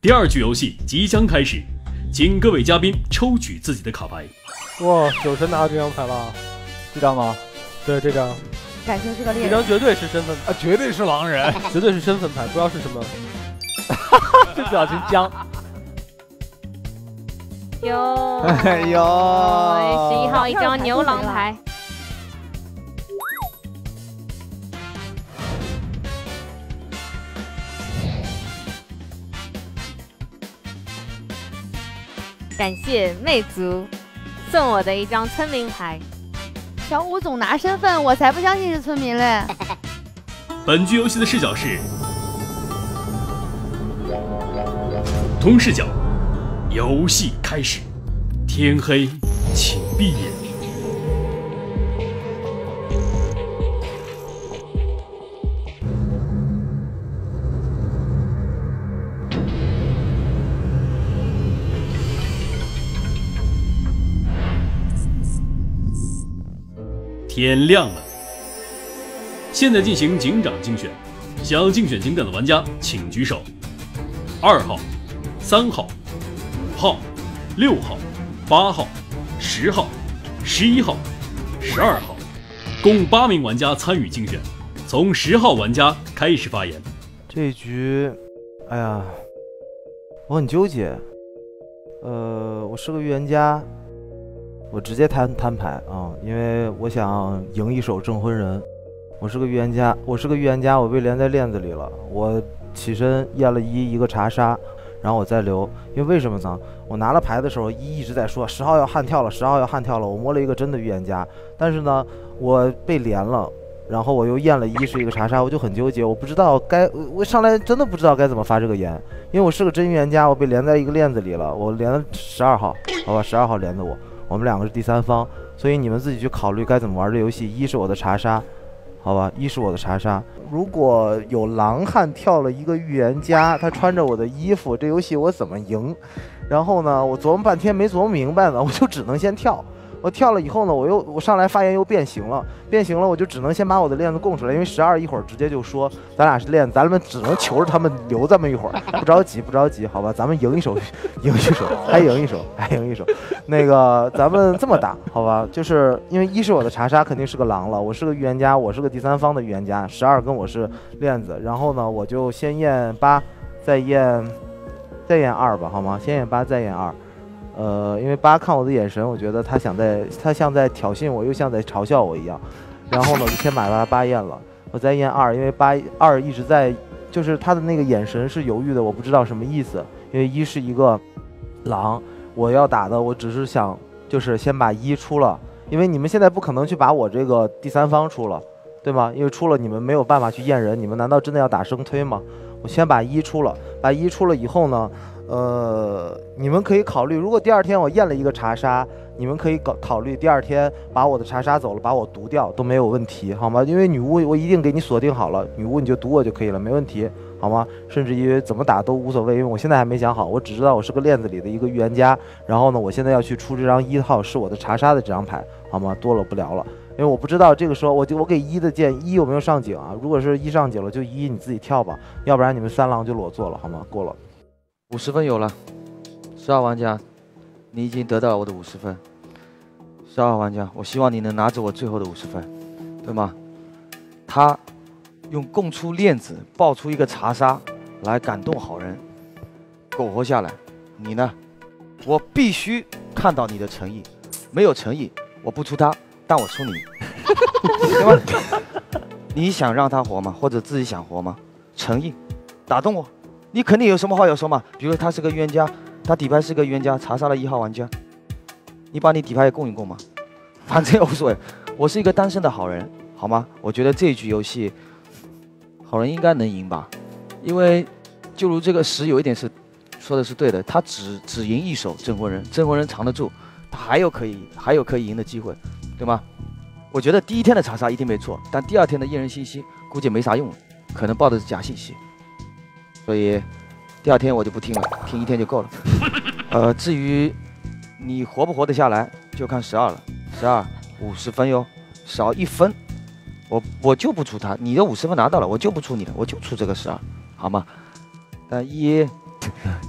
第二局游戏即将开始，请各位嘉宾抽取自己的卡牌。 哇，酒神拿到这张牌了， 这张吗？ 对，这张。 感情是个猎人。 这张绝对是身份啊，绝对是狼人， 绝对是身份牌，不知道是什么。这表情僵。 哟， 哎呦 ，11号一张牛郎牌。感谢魅族送我的一张村民牌。 小五总拿身份，我才不相信是村民嘞。 本局游戏的视角是同视角，游戏开始。天黑，请闭眼。天亮了，现在进行警长竞选。想要竞选警长的玩家请举手。2号、3号、5号、6号、8号、10号、11号、12号，共8名玩家参与竞选。从10号玩家开始发言。 这一局，哎呀，我很纠结。我是个预言家。我直接摊牌啊，因为我想赢一手证婚人。我是个预言家，我被连在链子里了。我起身验了一个查杀，然后我再留。因为什么呢？我拿了牌的时候，一直在说10号要悍跳了，10号要悍跳了。我摸了一个真的预言家，但是呢，我被连了，然后我又验了是一个查杀，我就很纠结，我不知道我上来真的不知道该怎么发这个言，因为我是个真预言家，我被连在一个链子里了。我连了12号，好吧，12号连的我。我们2个是第三方，所以你们自己去考虑该怎么玩这游戏。一是我的查杀，好吧，一是我的查杀。如果有狼汉跳了一个预言家，他穿着我的衣服，这游戏我怎么赢？然后呢，我琢磨半天没琢磨明白呢，我就只能先跳。我跳了以后呢，我上来发言又变形了，我就只能先把我的链子供出来，因为12一会儿直接就说咱俩是链子，咱们只能求着他们留这么一会儿，不着急，好吧，咱们赢一手，还赢一手，那个咱们这么打，好吧，就是因为一是我的查杀肯定是个狼了，我是个预言家，我是个第三方的预言家，12跟我是链子，然后呢，我就先验8，再验2吧，好吗？先验8，再验2。因为8看我的眼神，我觉得他像在挑衅我，又像在嘲笑我一样。然后呢，我就先把8验了，我再验2，因为2一直在，就是他的那个眼神是犹豫的，我不知道什么意思。因为1是一个狼，我要打的，我只是想就是先把1出了，因为你们现在不可能去把我这个第三方出了，对吗？因为出了你们没有办法去验人，你们难道真的要打生推吗？我先把1出了，把1出了以后呢？你们可以考虑，如果第2天我验了一个查杀，你们可以考虑第2天把我的查杀走了，把我毒掉都没有问题，好吗？因为女巫我一定给你锁定好了，女巫你就毒我就可以了，没问题，好吗？甚至于怎么打都无所谓，因为我现在还没想好，我只知道我是个链子里的一个预言家，然后呢，我现在要去出这张1号是我的查杀的这张牌，好吗？多了不聊了。因为我不知道这个时候我给1的建议1有没有上警啊？如果是1上警了，就1你自己跳吧，要不然你们3狼就裸做了，好吗？过了。 50分有了，12玩家，你已经得到了我的50分。12玩家，我希望你能拿走我最后的50分，对吗？他用供出链子爆出一个查杀来感动好人，苟活下来。你呢？我必须看到你的诚意，没有诚意我不出他，但我出你，对吗？你想让他活吗？或者自己想活吗？诚意，打动我。你肯定有什么话要说嘛？比如他是个预言家，他底牌是个预言家，查杀了1号玩家，你把你底牌也供一供嘛，反正也无所谓。我是一个单身的好人，好吗？我觉得这一局游戏，好人应该能赢吧，因为就如这个10有一点是说的是对的，他只赢一手证婚人，证婚人藏得住，他还有可以赢的机会，对吗？我觉得第1天的查杀一定没错，但第2天的验人信息估计没啥用了，可能报的是假信息。所以，第2天我就不听了，听1天就够了。至于你活不活得下来，就看12了。12 50分哟，少1分，我就不出他。你的50分拿到了，我就不出你的，我就出这个12，好吗？但1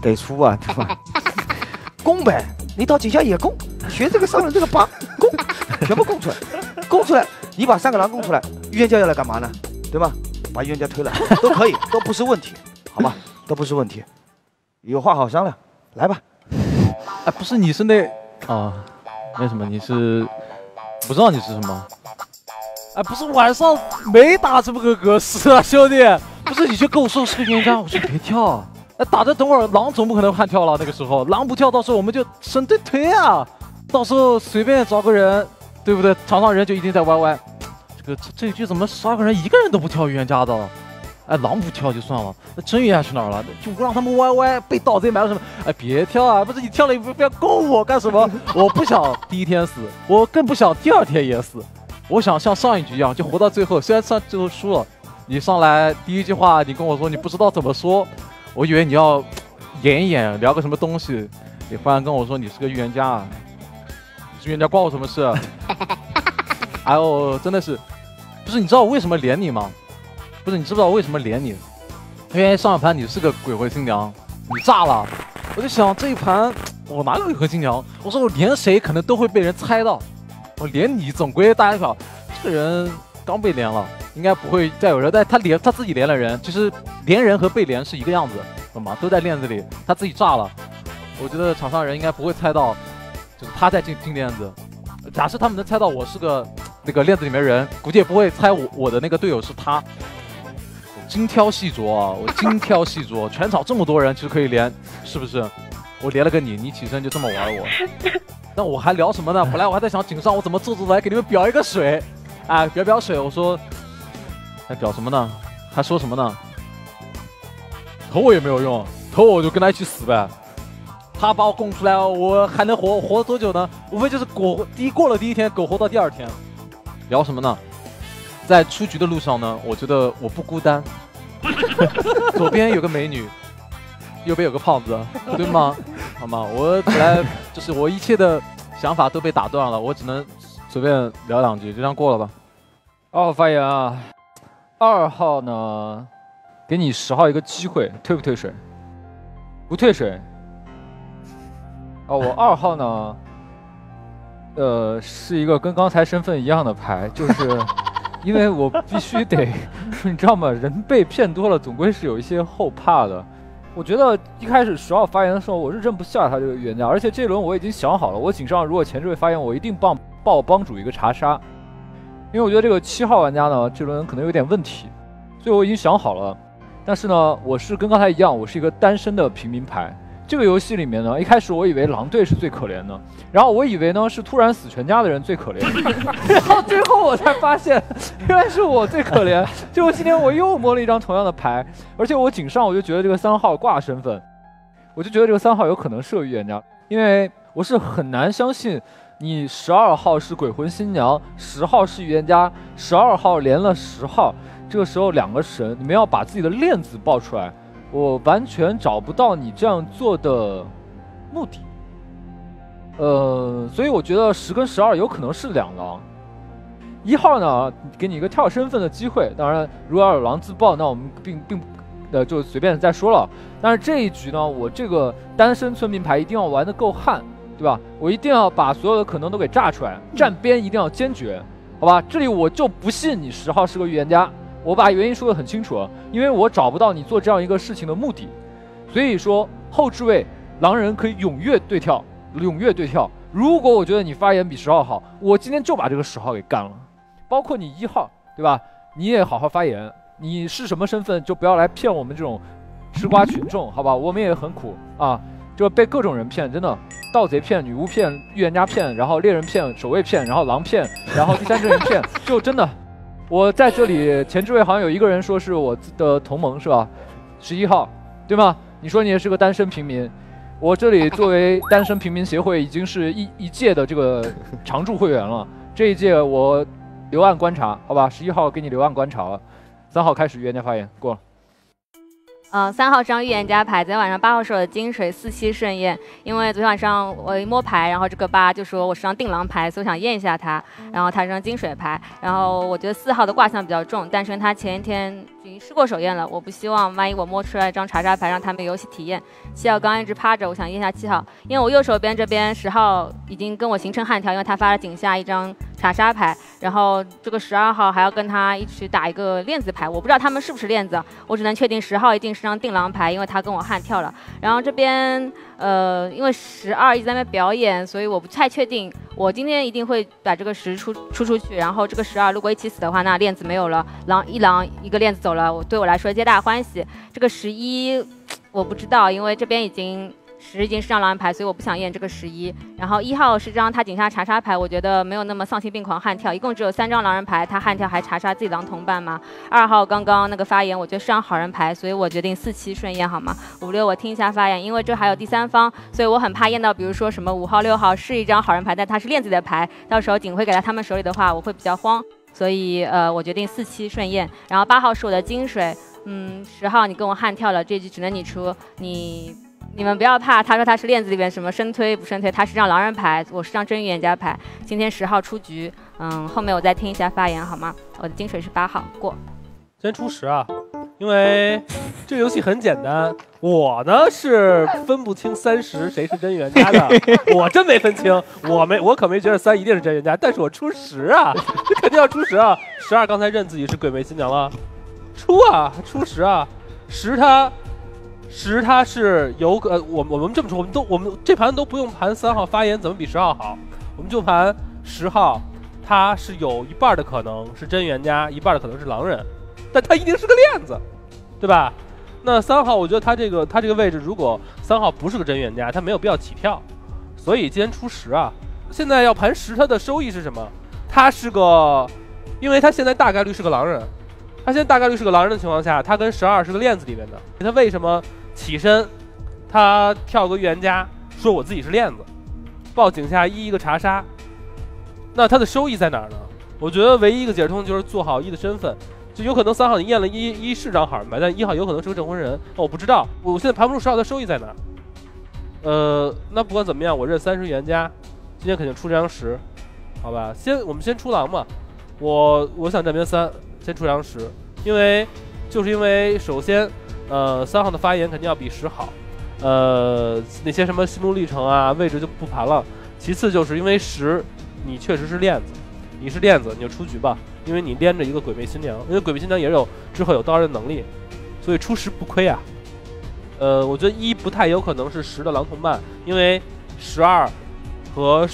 得出啊，对吧？供呗，你到井下也供，学这个商人这个把供，全部供出来，供出来，你把3个狼供出来，预言家要来干嘛呢？对吧？把预言家推了都可以，都不是问题，好吧？都不是问题，有话好商量，来吧。 哎，不是，你是那啊，那什么，你是不知道你是什么？哎，不是晚上没打这么个格式啊，兄弟。不是，你就跟我说是个预言家，我说别跳。哎，打着等会儿狼总不可能换跳了，那个时候狼不跳，到时候我们就神队推啊，到时候随便找个人，对不对？场上人就一定在 YY。这一局怎么12个人一个人都不跳预言家的？哎，狼不跳就算了，那真预言家去哪儿了？就让他们 YY 被盗贼埋了什么？哎，别跳啊！不是你跳了，不要勾我干什么？我不想第一天死，我更不想第2天也死。我想像上一局一样，就活到最后。虽然上最后输了，你上来第一句话，你跟我说你不知道怎么说，我以为你要演一演，聊个什么东西。你忽然跟我说你是个预言家，你是预言家关我什么事？哎呦，真的是，不是你知道我为什么连你吗？不是你知不知道为什么连你？因为上一盘你是个鬼魂新娘，你炸了。我就想这一盘我哪有鬼魂新娘？我说我连谁可能都会被人猜到。我连你总归大家想，这个人刚被连了，应该不会再有人。但他自己连了人，其实连人和被连是一个样子，懂吗？都在链子里，他自己炸了。我觉得场上人应该不会猜到，就是他在进链子。假设他们能猜到我是个那个链子里面人，估计也不会猜我的那个队友是他。精挑细琢啊，我精挑细琢，全场这么多人其实可以连，是不是？我连了个你起身就这么玩我。那我还聊什么呢？本来我还在想井上我怎么做来给你们表一个水，哎，表水。我说，还表什么呢？还说什么呢？投我也没有用，投我就跟他一起死呗。他把我供出来，我还能活多久呢？无非就是过了第一天，苟活到第2天。聊什么呢？在出局的路上呢，我觉得我不孤单。左边有个美女，右边有个胖子，对吗？好吗？我本来就是我一切的想法都被打断了，我只能随便聊2句，就这样过了吧。 2号发言啊，2号呢，给你10号一个机会，退不退水？不退水。我2号呢，是一个跟刚才身份一样的牌，就是因为我必须得，你知道吗？人被骗多了，总归是有一些后怕的。我觉得一开始10号发言的时候，我是认不下他这个预言家，而且这轮我已经想好了，我井上如果前置位发言，我一定报帮主一个查杀，因为我觉得这个7号玩家呢，这轮可能有点问题，所以我已经想好了。但是呢，我是跟刚才一样，我是一个单身的平民牌。这个游戏里面呢，一开始我以为狼队是最可怜的，然后我以为呢是突然死全家的人最可怜，然后最后我才发现，原来是我最可怜。结果今天我又摸了一张同样的牌，而且我井上我就觉得这个3号挂身份，我就觉得这个3号有可能是个预言家，因为我是很难相信你12号是鬼魂新娘，10号是预言家，12号连了10号，这个时候2个神，你们要把自己的链子爆出来。我完全找不到你这样做的目的，所以我觉得10跟12有可能是2狼。1号呢，给你一个跳身份的机会，当然如果要有狼自爆，那我们就随便再说了。但是这一局呢，我这个单身村民牌一定要玩得够悍，对吧？我一定要把所有的可能都给炸出来，站边一定要坚决，好吧？这里我就不信你10号是个预言家。我把原因说得很清楚，因为我找不到你做这样一个事情的目的，所以说后置位狼人可以踊跃对跳。如果我觉得你发言比10号好，我今天就把这个10号给干了，包括你1号，对吧？你也好好发言，你是什么身份就不要来骗我们这种吃瓜群众，好吧？我们也很苦啊，就被各种人骗，真的，盗贼骗、女巫骗、预言家骗，然后猎人骗、守卫骗，然后狼骗，然后第三阵营骗，就真的。我在这里前置位好像有一个人说是我的同盟是吧？11号，对吗？你说你也是个单身平民，我这里作为单身平民协会已经是一届的这个常驻会员了。这一届我留案观察，好吧？11号给你留案观察了，3号开始预言家发言，过了。 3号张预言家牌，昨天晚上8号是我的金水4-7顺验，因为昨天晚上我一摸牌，然后这个8就说我是张定狼牌，所以我想验一下他，然后他是张金水牌，然后我觉得4号的卦象比较重，但是他前一天已经试过手验了，我不希望万一我摸出来一张查杀牌让他们游戏体验。7号刚刚一直趴着，我想验一下7号，因为我右手边这边10号已经跟我形成悍跳，因为他发了井下一张查杀牌，然后这个12号还要跟他一起打一个链子牌，我不知道他们是不是链子，我只能确定10号一定是张定狼牌，因为他跟我悍跳了。然后这边因为12一直在那边表演，所以我不太确定，我今天一定会把这个10出去，然后这个12如果一起死的话，那链子没有了，狼一个链子走了，对我来说皆大欢喜。这个11我不知道，因为这边已经是张狼人牌，所以我不想验这个11。然后1号是张他井下查杀牌，我觉得没有那么丧心病狂悍跳，一共只有3张狼人牌，他悍跳还查杀自己狼同伴嘛。2号刚刚那个发言，我觉得是张好人牌，所以我决定4-7顺验好吗？5、6我听一下发言，因为这还有第三方，所以我很怕验到，比如说什么5号、6号是一张好人牌，但他是链子的牌，到时候警徽给到他们手里的话，我会比较慌。所以我决定4-7顺验。然后8号是我的金水，10号你跟我悍跳了，这局只能你出，你们不要怕，他说他是链子里面什么深推不深推，他是张狼人牌，我是张真预言家牌。今天10号出局，后面我再听一下发言好吗？我的金水是8号过。 先出10啊，因为这个游戏很简单，我呢是分不清30谁是真预言家的，我真没分清，我可没觉得3一定是真预言家，但是我出10啊，这肯定要出10啊。12刚才认自己是鬼魅新娘了，出10啊，10他是有我们这么说，我们这盘都不用盘3号发言怎么比10号好，我们就盘10号，他是有一半的可能是真预言家，一半的可能是狼人，但他一定是个链子，对吧？那3号我觉得他这个位置，如果3号不是个真预言家，他没有必要起跳，所以今天出10啊。现在要盘10，他的收益是什么？他是个，因为他现在大概率是个狼人。他现在大概率是个狼人的情况下，他跟12是个链子里面的，他为什么起身，他跳个预言家，说我自己是链子，报警下一个查杀，那他的收益在哪儿呢？我觉得唯一一个解释通就是做好1的身份，就有可能3号你验了1是张好人牌，但1号有可能是个证婚人，我不知道，我现在盘不出10号的收益在哪儿。那不管怎么样，我认30预言家，今天肯定出这张10，好吧？我们先出狼嘛，我想站边3。先出张10，因为首先，3号的发言肯定要比10好，那些什么心路历程啊、位置就不盘了。其次就是因为10，你确实是链子，你是链子你就出局吧，因为你连着一个鬼魅新娘，因为鬼魅新娘也有之后有刀刃能力，所以出10不亏啊。我觉得1不太有可能是10的狼同伴，因为12和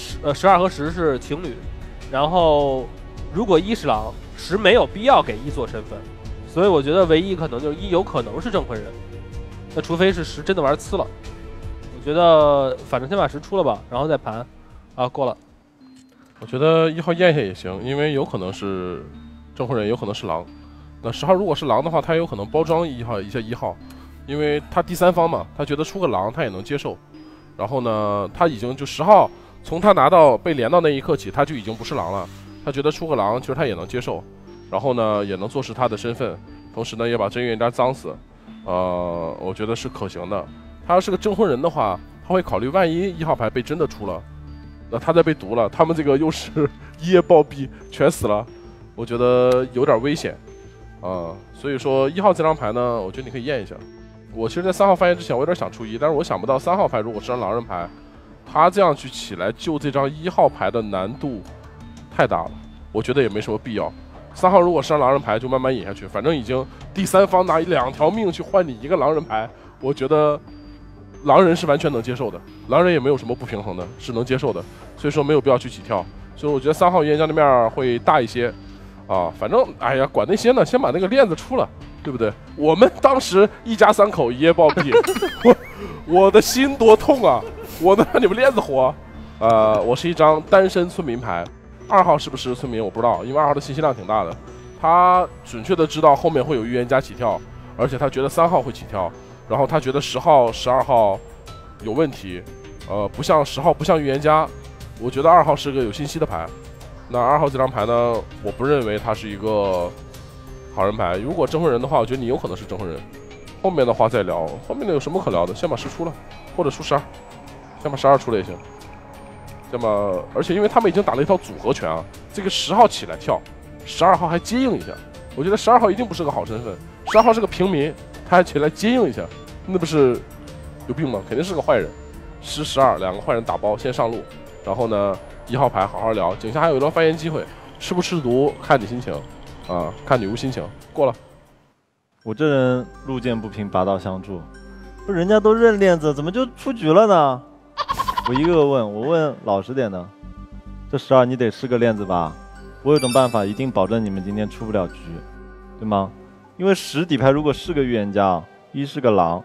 10是情侣，然后如果1是狼。10没有必要给1做身份，所以我觉得唯一可能就是1有可能是证婚人，那除非是10真的玩呲了。我觉得反正先把10出了吧，然后再盘，啊过了。 我觉得1号验一下也行，因为有可能是证婚人，有可能是狼。那10号如果是狼的话，他有可能包装一下1号，因为他第三方嘛，他觉得出个狼他也能接受。然后呢，他已经就10号从他拿到被连到那一刻起，他就已经不是狼了。他觉得出个狼，其实他也能接受，然后呢，也能坐实他的身份，同时呢，也把真预言家脏死，我觉得是可行的。他要是个证婚人的话，他会考虑万一1号牌被真的出了，那他再被毒了，他们这个又是一夜暴毙，全死了，我觉得有点危险，所以说1号这张牌呢，我觉得你可以验一下。我其实，在3号发言之前，我有点想出1，但是我想不到3号牌如果是张狼人牌，他这样去起来救这张1号牌的难度太大了，我觉得也没什么必要。3号如果是张狼人牌，就慢慢引下去，反正已经第三方拿2条命去换你1个狼人牌，我觉得狼人是完全能接受的，狼人也没有什么不平衡的，是能接受的，所以说没有必要去起跳。所以我觉得3号预言家的面会大一些啊。反正哎呀，管那些呢，先把那个链子出了，对不对？我们当时一家3口一夜暴毙，我的心多痛啊！我能让你们链子活。我是一张单身村民牌。2号是不是村民我不知道，因为2号的信息量挺大的，他准确的知道后面会有预言家起跳，而且他觉得3号会起跳，然后他觉得10号、12号有问题，不像10号不像预言家，我觉得2号是个有信息的牌。那2号这张牌呢，我不认为他是一个好人牌。如果证婚人的话，我觉得你有可能是证婚人， 后面的话再聊，后面的有什么可聊的？先把10出了，或者出12，先把12出了也行。那么，而且因为他们已经打了一套组合拳啊，这个10号起来跳，12号还接应一下，我觉得12号一定不是个好身份，12号是个平民，他还起来接应一下，那不是有病吗？肯定是个坏人。10、12两个坏人打包先上路，然后呢1号牌好好聊，井下还有一轮发言机会，吃不吃毒看你心情啊，看女巫心情。过了。 我这人路见不平拔刀相助，不是人家都认链子，怎么就出局了呢？我一个个问，我问老实点的，这12你得是个链子吧？我有种办法，一定保证你们今天出不了局，对吗？因为10底牌如果是个预言家，1是个狼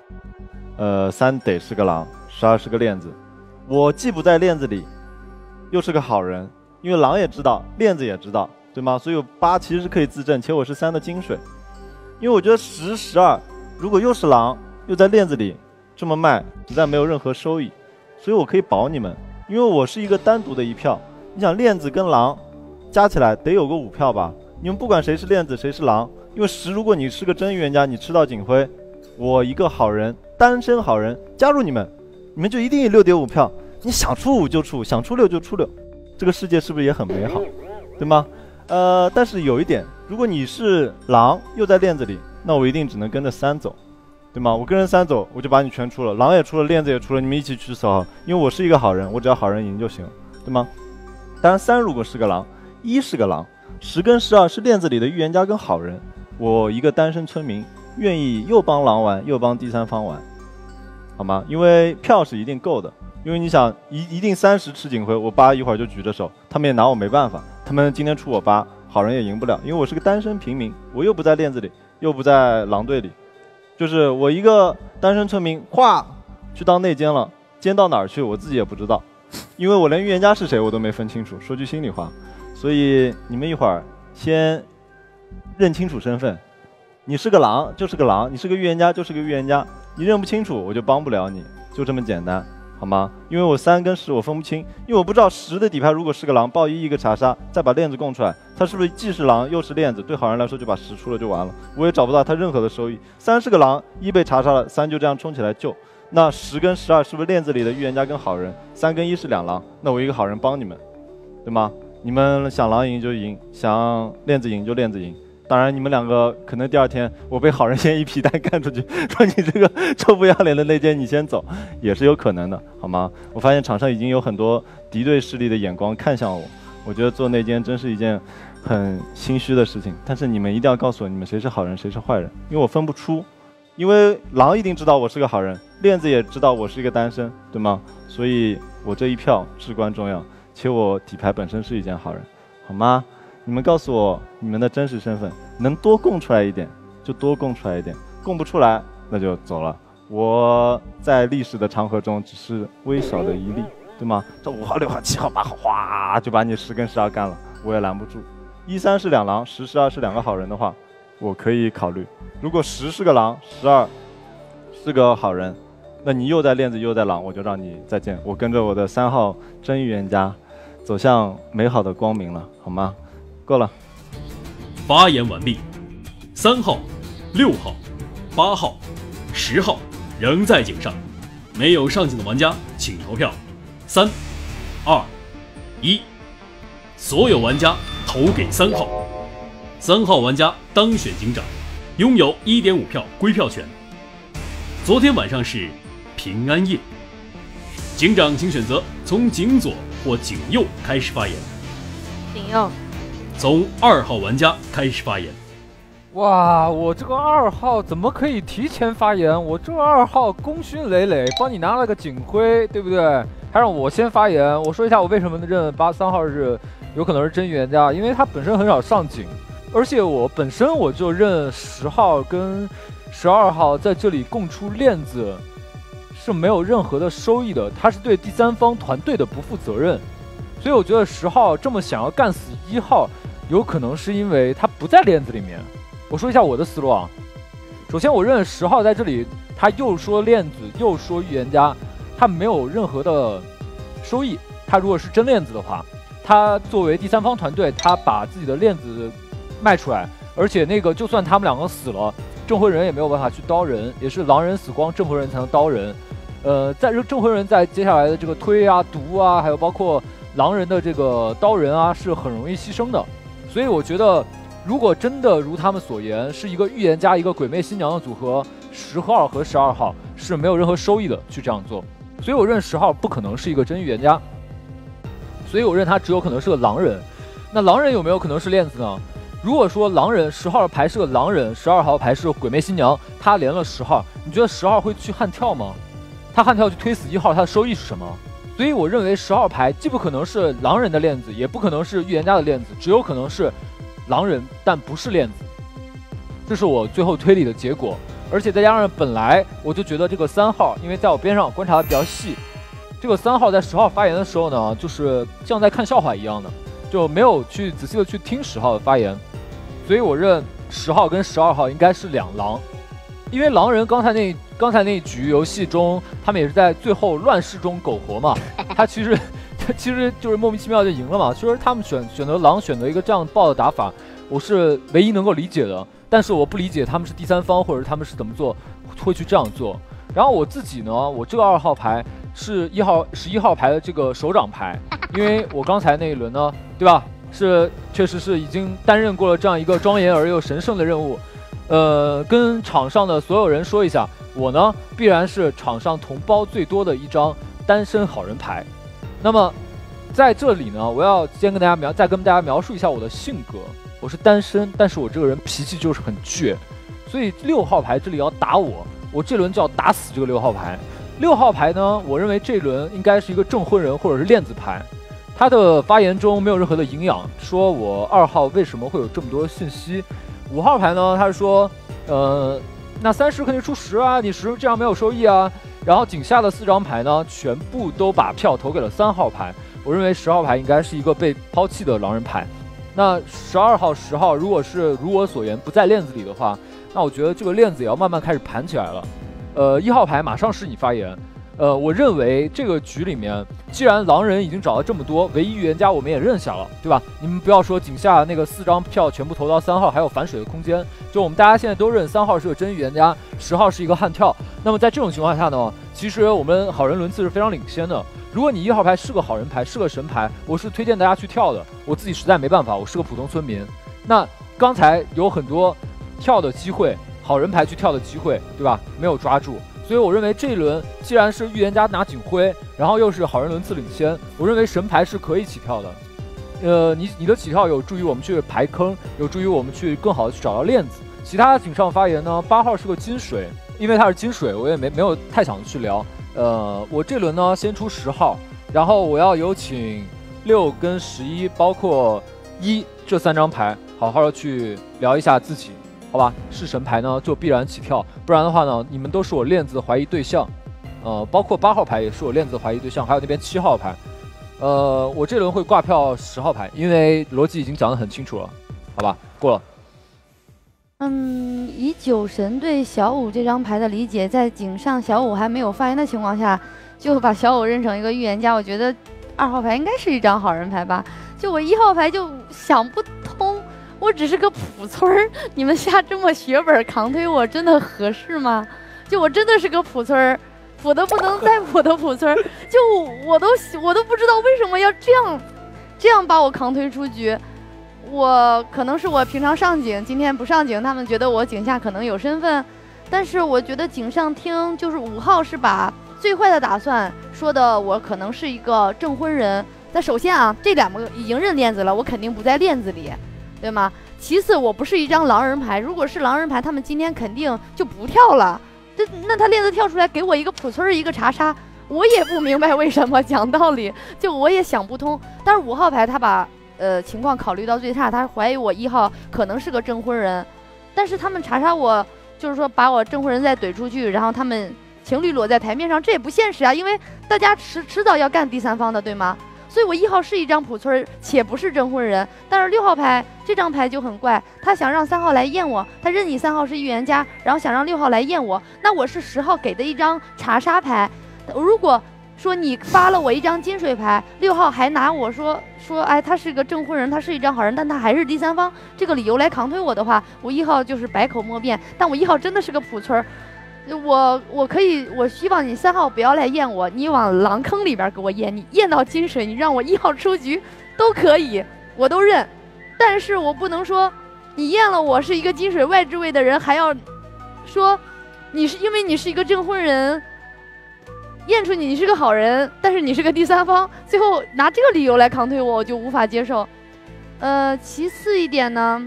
，3得是个狼，12是个链子。我既不在链子里，又是个好人，因为狼也知道，链子也知道，对吗？所以8其实是可以自证，且我是3的金水。因为我觉得10、12如果又是狼，又在链子里这么卖，实在没有任何收益，所以我可以保你们，因为我是一个单独的1票。你想链子跟狼加起来得有个5票吧？你们不管谁是链子谁是狼，因为10如果你是个真预言家，你吃到警徽，我一个好人，单身好人加入你们，你们就一定有6.5票。你想出5就出5，想出6就出6，这个世界是不是也很美好，对吗？但是有一点，如果你是狼又在链子里，那我一定只能跟着3走，对吗？我跟着3走，我就把你全出了，狼也出了，链子也出了，你们一起去死，因为我是一个好人，我只要好人赢就行，对吗？当然3如果是个狼，1是个狼，10跟12是链子里的预言家跟好人，我一个单身村民愿意又帮狼玩又帮第三方玩，好吗？因为票是一定够的，因为你想一定30吃警徽，我8一会儿就举着手，他们也拿我没办法，他们今天出我8，好人也赢不了，因为我是个单身平民，我又不在链子里，又不在狼队里，就是我一个单身村民，哗去当内奸了，奸到哪儿去我自己也不知道，因为我连预言家是谁我都没分清楚，说句心里话，所以你们一会儿先认清楚身份，你是个狼就是个狼，你是个预言家就是个预言家，你认不清楚我就帮不了你，就这么简单，好吗？因为我3跟10我分不清，因为我不知道10的底牌如果是个狼，爆一个查杀，再把链子供出来，他是不是既是狼又是链子？对好人来说就把10出了就完了，我也找不到他任何的收益。3是个狼，1被查杀了，3就这样冲起来救。那10跟12是不是链子里的预言家跟好人？3跟1是2狼，那我一个好人帮你们，对吗？你们想狼赢就赢，想链子赢就链子赢。当然，你们2个可能第2天我被好人先一皮蛋干出去，说你这个臭不要脸的内奸，你先走，也是有可能的，好吗？我发现场上已经有很多敌对势力的眼光看向我，我觉得做内奸真是一件很心虚的事情。但是你们一定要告诉我，你们谁是好人，谁是坏人，因为我分不出。因为狼一定知道我是个好人，链子也知道我是一个单身，对吗？所以我这1票至关重要，且我底牌本身是一件好人，好吗？你们告诉我你们的真实身份，能多供出来一点就多供出来一点，供不出来那就走了。我在历史的长河中只是微小的一粒，对吗？这5号、6号、7号、8号，哗就把你10跟12干了，我也拦不住。1、3是2狼，10、12是2个好人的话，我可以考虑。如果10是个狼，12是个好人，那你又在链子又在狼，我就让你再见。我跟着我的3号真预言家走向美好的光明了，好吗？够了。 发言完毕。3号、6号、8号、10号仍在井上，没有上井的玩家请投票。3、2、1，所有玩家投给3号。3号玩家当选警长，拥有1.5票归票权。昨天晚上是平安夜，警长请选择从井左或井右开始发言。 井右。 从2号玩家开始发言。 哇，我这个2号怎么可以提前发言？我这2号功勋累累，帮你拿了个警徽，对不对？还让我先发言。我说一下我为什么认3号是有可能是真预言家，因为他本身很少上井，而且我本身我就认10号跟12号在这里供出链子是没有任何的收益的，他是对第三方团队的不负责任。所以我觉得10号这么想要干死1号，有可能是因为他不在链子里面。我说一下我的思路啊，首先我认为10号在这里，他又说链子又说预言家，他没有任何的收益。他如果是真链子的话，他作为第三方团队，他把自己的链子卖出来，而且那个就算他们2个死了， 证婚人也没有办法去刀人，也是狼人死光，证婚人才能刀人。在证婚人在接下来的这个推啊、毒啊，还有包括狼人的这个刀人啊，是很容易牺牲的。所以我觉得，如果真的如他们所言，是一个预言加一个鬼魅新娘的组合，10号和12号是没有任何收益的去这样做。所以我认10号不可能是一个真预言家，所以我认他只有可能是个狼人。那狼人有没有可能是链子呢？如果说狼人10号的牌是个狼人，12号牌是鬼魅新娘，他连了10号，你觉得10号会去悍跳吗？他悍跳去推死1号，他的收益是什么？所以我认为10号牌既不可能是狼人的链子，也不可能是预言家的链子，只有可能是狼人，但不是链子。这是我最后推理的结果。而且再加上本来我就觉得这个3号，因为在我边上观察的比较细，这个3号在10号发言的时候呢，就是像在看笑话一样的，就没有去仔细的去听10号的发言。所以我认10号跟12号应该是2狼，因为狼人刚才那一局游戏中，他们也是在最后乱世中苟活嘛，他其实就是莫名其妙就赢了嘛。其实他们选择狼，选择一个这样爆的打法，我是唯一能够理解的。但是我不理解他们是第三方，或者他们是怎么做会去这样做。然后我自己呢，我这个2号牌是11号牌的这个首长牌，因为我刚才那一轮呢，对吧？确实是已经担任过了这样一个庄严而又神圣的任务。跟场上的所有人说一下，我呢必然是场上同胞最多的一张单身好人牌。那么在这里呢，我要先跟大家描述一下我的性格。我是单身，但是我这个人脾气就是很倔，所以6号牌这里要打我这轮就要打死这个6号牌。6号牌呢，我认为这轮应该是一个证婚人或者是链子牌。他的发言中没有任何的营养，说我2号为什么会有这么多信息。5号牌呢，他是说，那30肯定出10啊，你10这样没有收益啊。然后井下的4张牌呢，全部都把票投给了3号牌。我认为10号牌应该是一个被抛弃的狼人牌。那12号、10号如果是如我所言不在链子里的话，那我觉得这个链子也要慢慢开始盘起来了。1号牌马上是你发言。我认为这个局里面，既然狼人已经找到这么多，唯一预言家我们也认下了，对吧？你们不要说井下那个4张票全部投到3号，还有反水的空间。就我们大家现在都认3号是个真预言家，10号是一个悍跳。那么在这种情况下呢，其实我们好人轮次是非常领先的。如果你1号牌是个好人牌，是个神牌，我是推荐大家去跳的。我自己实在没办法，我是个普通村民。那刚才有很多跳的机会，好人牌去跳的机会，对吧？没有抓住。所以我认为这一轮既然是预言家拿警徽，然后又是好人轮次领先，我认为神牌是可以起跳的。你的起跳有助于我们去排坑，有助于我们去更好的去找到链子。其他井上发言呢，8号是个金水，因为他是金水，我也没有太想去聊。我这轮呢先出10号，然后我要有请6跟11，包括1这3张牌，好好的去聊一下自己。好吧，是神牌呢就必然起跳，不然的话呢，你们都是我链子的怀疑对象，包括8号牌也是我链子的怀疑对象，还有那边7号牌，我这轮会挂票10号牌，因为逻辑已经讲得很清楚了，好吧，过了。 以酒神对小五这张牌的理解，在井上小五还没有发言的情况下，就把小五认成一个预言家，我觉得2号牌应该是一张好人牌吧，就我1号牌就想不通。我只是个普村儿，你们下这么血本扛推我，真的合适吗？就我真的是个普村儿，普的不能再普的普村儿，就我都不知道为什么要这样把我扛推出局。我可能是我平常上井，今天不上井，他们觉得我井下可能有身份，但是我觉得井上听就是5号是把最坏的打算说的，我可能是一个证婚人。那首先啊，这2个已经认链子了，我肯定不在链子里。对吗？其次，我不是一张狼人牌，如果是狼人牌，他们今天肯定就不跳了。那他链子跳出来给我一个普村一个查杀，我也不明白为什么，讲道理就我也想不通。但是5号牌他把情况考虑到最差，他怀疑我1号可能是个证婚人，但是他们查杀我，就是说把我证婚人再怼出去，然后他们情侣裸在台面上，这也不现实啊，因为大家迟早要干第三方的，对吗？所以我1号是一张普村，且不是证婚人。但是6号牌这张牌就很怪，他想让3号来验我，他认你3号是预言家，然后想让6号来验我。那我是10号给的一张查杀牌，如果说你发了我一张金水牌，6号还拿我说，哎，他是个证婚人，他是一张好人，但他还是第三方，这个理由来扛推我的话，我1号就是百口莫辩。但我1号真的是个普村儿，我希望你3号不要来验我，你往狼坑里边给我验，你验到金水，你让我1号出局都可以，我都认。但是我不能说你验了我是一个金水外置位的人，还要说你是因为你是一个证婚人。验出你是个好人，但是你是个第三方，最后拿这个理由来扛推我，我就无法接受。其次一点呢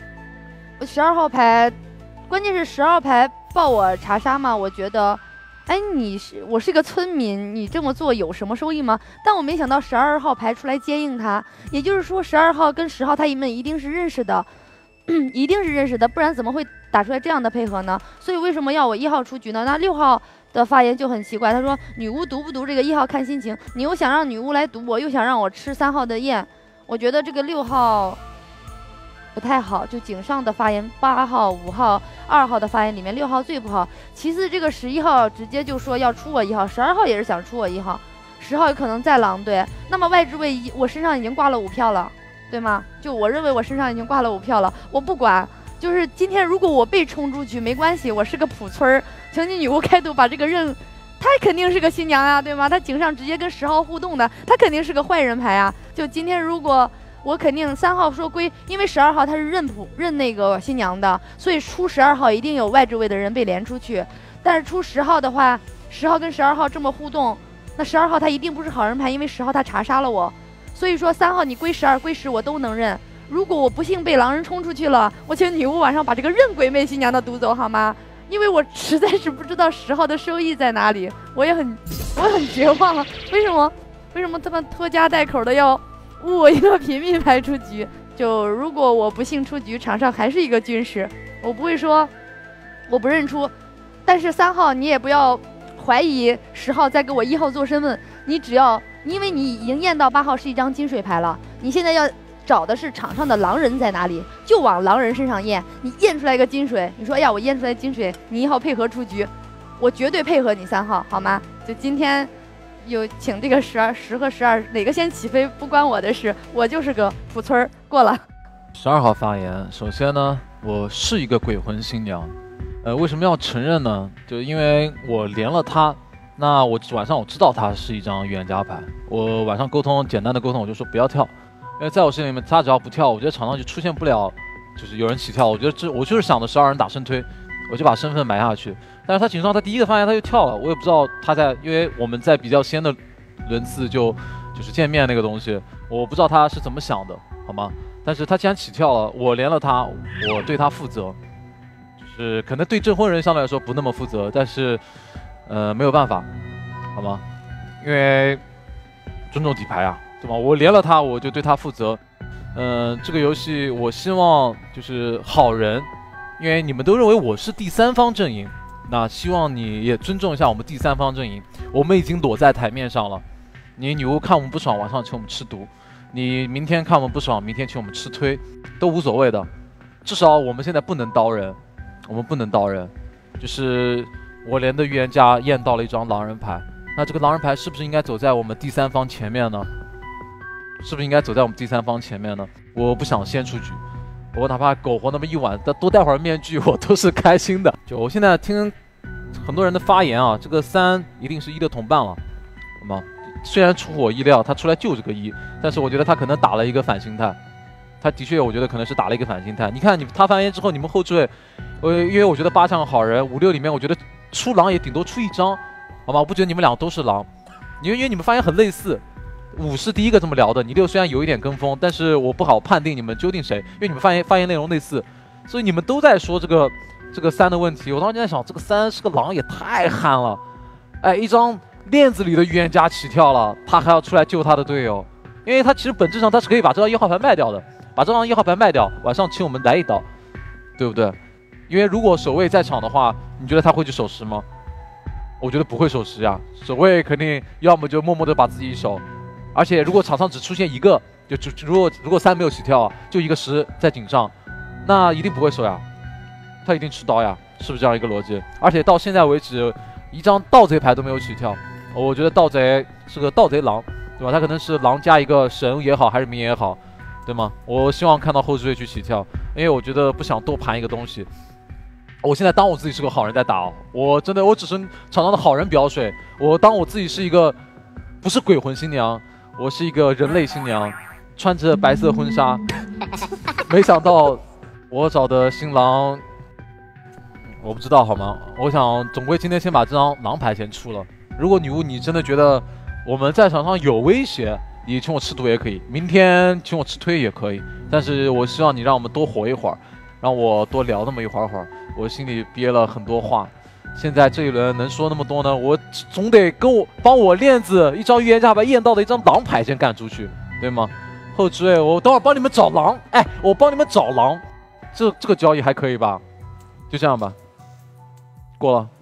，12号牌，关键是12号牌报我查杀嘛，我觉得，哎，我是个村民，你这么做有什么收益吗？但我没想到12号牌出来接应他，也就是说12号跟10号他们一定是认识的，一定是认识的，不然怎么会打出来这样的配合呢？所以为什么要我1号出局呢？那6号的发言就很奇怪，他说女巫读不读这个1号看心情，你又想让女巫来读我，又想让我吃3号的验，我觉得这个6号不太好。就井上的发言，8号、5号、2号的发言里面，6号最不好。其次，这个11号直接就说要出我1号，12号也是想出我1号，10号有可能再狼队。那么外置位我身上已经挂了5票了，对吗？就我认为我身上已经挂了5票了，我不管。就是今天如果我被冲出去没关系，我是个普村儿，请你女巫开赌把这个认，她肯定是个新娘啊，对吗？她井上直接跟10号互动的，她肯定是个坏人牌啊。就今天如果我肯定3号说归，因为12号他是认那个新娘的，所以出12号一定有外置位的人被连出去。但是出10号的话，10号跟12号这么互动，那12号他一定不是好人牌，因为10号他查杀了我，所以说3号你归12归10我都能认。如果我不幸被狼人冲出去了，我请女巫晚上把这个认鬼魅新娘的读走好吗？因为我实在是不知道10号的收益在哪里，我很绝望。为什么这么拖家带口的要误我一个平民牌出局？就如果我不幸出局，场上还是一个军师，我不会说我不认出。但是3号你也不要怀疑10号在给我1号做身份，你只要因为你已经验到8号是一张金水牌了，你现在要找的是场上的狼人在哪里，就往狼人身上验。你验出来一个金水，你说哎呀我验出来金水，你1号配合出局，我绝对配合你3号，好吗？就今天有请这个10和12哪个先起飞不关我的事，我就是个普村儿过了。 12号发言，首先呢，我是一个鬼魂新娘，为什么要承认呢？就因为我连了他，那我晚上我知道他是一张预言家牌，我晚上简单的沟通，我就说不要跳。因为在我心里面，他只要不跳，我觉得场上就出现不了，就是有人起跳。我觉得我就是想着12人打深推，我就把身份埋下去。但是他井上他第一个发言他就跳了，我也不知道他在，因为我们在比较先的轮次就是见面那个东西，我不知道他是怎么想的，好吗？但是他既然起跳了，我连了他，我对他负责，就是可能对证婚人相对来说不那么负责，但是没有办法，好吗？因为尊重底牌啊。对吧？我连了他，我就对他负责。这个游戏我希望就是好人，因为你们都认为我是第三方阵营，那希望你也尊重一下我们第三方阵营。我们已经躲在台面上了，你女巫看我们不爽，晚上请我们吃毒；你明天看我们不爽，明天请我们吃推，都无所谓的。至少我们现在不能刀人，我们不能刀人。就是我连的预言家验到了一张狼人牌，那这个狼人牌是不是应该走在我们第三方前面呢？是不是应该走在我们第三方前面呢？我不想先出局，我哪怕苟活那么一晚，多戴会儿面具，我都是开心的。就我现在听很多人的发言啊，这个3一定是1的同伴了，好吗？虽然出乎我意料，他出来救这个1，但是我觉得他可能打了一个反心态。他的确，我觉得可能是打了一个反心态。你看他发言之后，你们后置位，因为我觉得8像好人，5、6里面我觉得出狼也顶多出1张，好吗？我不觉得你们俩都是狼，因为你们发言很类似。5是第一个这么聊的，你6虽然有一点跟风，但是我不好判定你们究竟谁，因为你们发言内容类似，所以你们都在说这个3的问题。我当时在想，这个3是个狼也太憨了，哎，一张链子里的预言家起跳了，他还要出来救他的队友，因为他其实本质上他是可以把这张1号牌卖掉的，把这张1号牌卖掉，晚上请我们来一刀，对不对？因为如果守卫在场的话，你觉得他会去守时吗？我觉得不会守时呀，守卫肯定要么就默默的把自己守。而且如果场上只出现一个，如果3没有起跳，就一个10在井上，那一定不会守呀，他一定吃刀呀，是不是这样一个逻辑？而且到现在为止，一张盗贼牌都没有起跳， 我觉得盗贼是个盗贼狼，对吧？他可能是狼加一个神也好，还是民也好，对吗？我希望看到后置位去起跳，因为我觉得不想多盘一个东西。我现在当我自己是个好人在打哦，我真的我只是场上的好人表水，我当我自己是一个不是鬼魂新娘，我是一个人类新娘，穿着白色婚纱。没想到我找的新郎，我不知道好吗？我想总归今天先把这张狼牌先出了。如果女巫你真的觉得我们在场上有威胁，你请我吃毒也可以，明天请我吃推也可以，但是我希望你让我们多活一会儿，让我多聊那么一会儿。我心里憋了很多话，现在这一轮能说那么多呢？我总得帮我链子一招预言家把验到的一张狼牌先干出去，对吗？后置位我等会儿帮你们找狼，哎，我帮你们找狼，这个交易还可以吧？就这样吧，过了。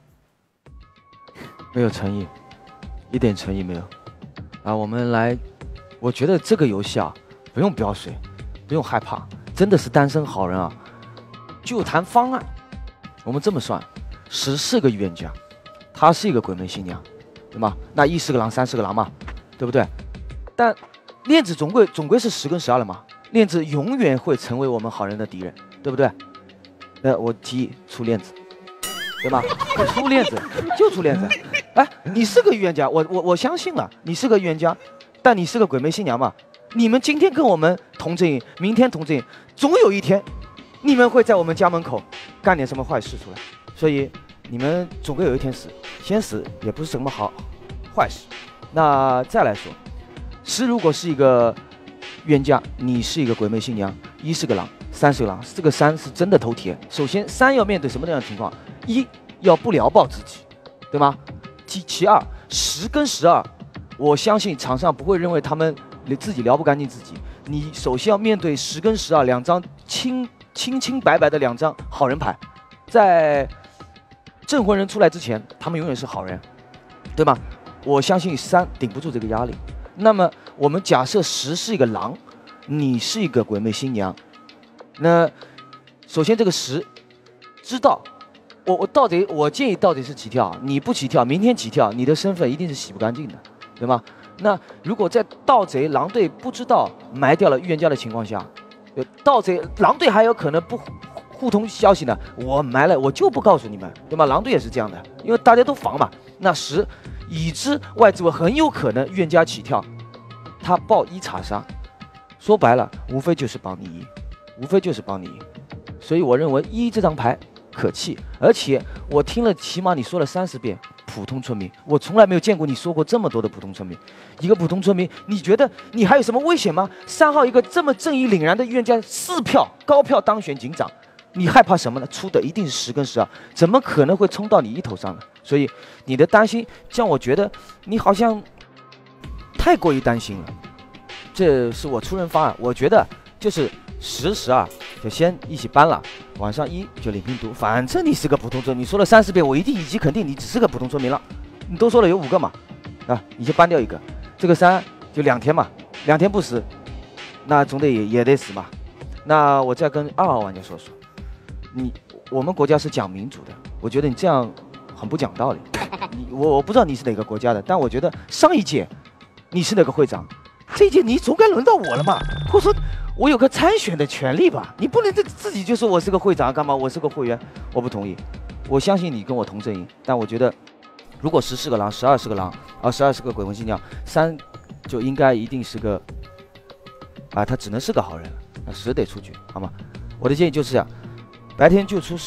没有诚意，一点诚意没有。啊，我们来，我觉得这个游戏啊，不用标水，不用害怕，真的是单身好人啊。就谈方案，我们这么算，10是个预言家，他是一个鬼魅新娘，对吗？那1是个狼，3是个狼嘛，对不对？但链子总归是10跟12了嘛，链子永远会成为我们好人的敌人，对不对？那我提议出链子，对吧？出链子就出链子。哎，你是个预言家，我相信了，你是个预言家，但你是个鬼魅新娘嘛？你们今天跟我们同阵营，明天同阵营，总有一天。你们会在我们家门口干点什么坏事出来，所以你们总归有一天死，先死也不是什么坏事。那再来说，10如果是一个预言家，你是一个鬼魅新娘，1是个狼，3是个狼，这个3是真的头铁。首先3要面对什么样的情况？1要不聊爆自己，对吗？其二，10跟12，我相信场上不会认为他们自己聊不干净自己。你首先要面对10跟12两张清白的2张好人牌，在镇魂人出来之前，他们永远是好人，对吗？我相信3顶不住这个压力。那么我们假设10是一个狼，你是一个鬼魅新娘，那首先这个10知道，我建议盗贼是起跳，你不起跳，明天起跳，你的身份一定是洗不干净的，对吗？那如果在盗贼狼队不知道埋掉了预言家的情况下，盗贼狼队还有可能不互通消息呢，我埋了我就不告诉你们，对吗？狼队也是这样的，因为大家都防嘛。那10已知外置位很有可能预言家起跳，他报1查杀，说白了无非就是帮你赢，所以我认为1这张牌可弃，而且我听了起码你说了30遍普通村民，我从来没有见过你说过这么多的普通村民。一个普通村民，你觉得你还有什么危险吗？3号一个这么正义凛然的预言家，4票高票当选警长，你害怕什么呢？出的一定是10跟12，怎么可能会冲到你一头上呢？所以你的担心让我觉得你好像太过于担心了。这是我出人方案，我觉得就是10、12就先一起搬了，晚上1就领兵读，反正你是个普通村民，你说了30遍，我一定以及肯定你只是个普通村民了。你都说了有5个嘛，啊，你就搬掉1个，这个3就2天嘛，2天不死，那总得也得死嘛。那我再跟2号玩家说说，我们国家是讲民主的，我觉得你这样很不讲道理。我不知道你是哪个国家的，但我觉得上一届你是哪个会长，这一届你总该轮到我了嘛，或者说我有个参选的权利吧，你不能自己就说我是个会长干嘛？我是个会员，我不同意。我相信你跟我同阵营，但我觉得如果10是个狼，12是个狼，而12是个鬼魂新娘，3就应该一定是个啊，他只能是个好人，那10得出局，好吗？我的建议就是这样，白天就出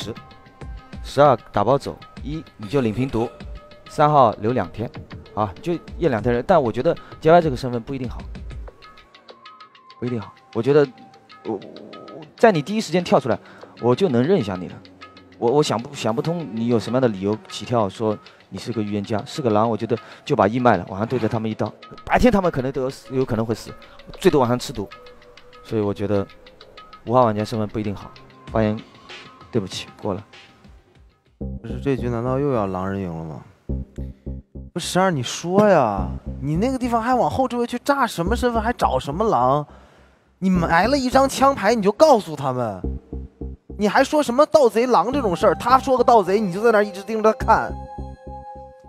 10，12打包走，1你就领平毒，3号留2天，啊，就验2天人。但我觉得 JY 这个身份不一定好，不一定好。我觉得我在你第一时间跳出来，我就能认一下你了。我想不通你有什么样的理由起跳说你是个预言家，是个狼，我觉得就把1卖了，晚上对着他们一刀，白天他们可能都有可能会死，最多晚上吃毒。所以我觉得5号玩家身份不一定好，发言对不起，过了。 不是这局难道又要狼人赢了吗？不是12，你说呀，你那个地方还往后置位去炸什么身份，还找什么狼？你埋了一张枪牌，你就告诉他们，你还说什么盗贼狼这种事儿？他说个盗贼，你就在那儿一直盯着他看。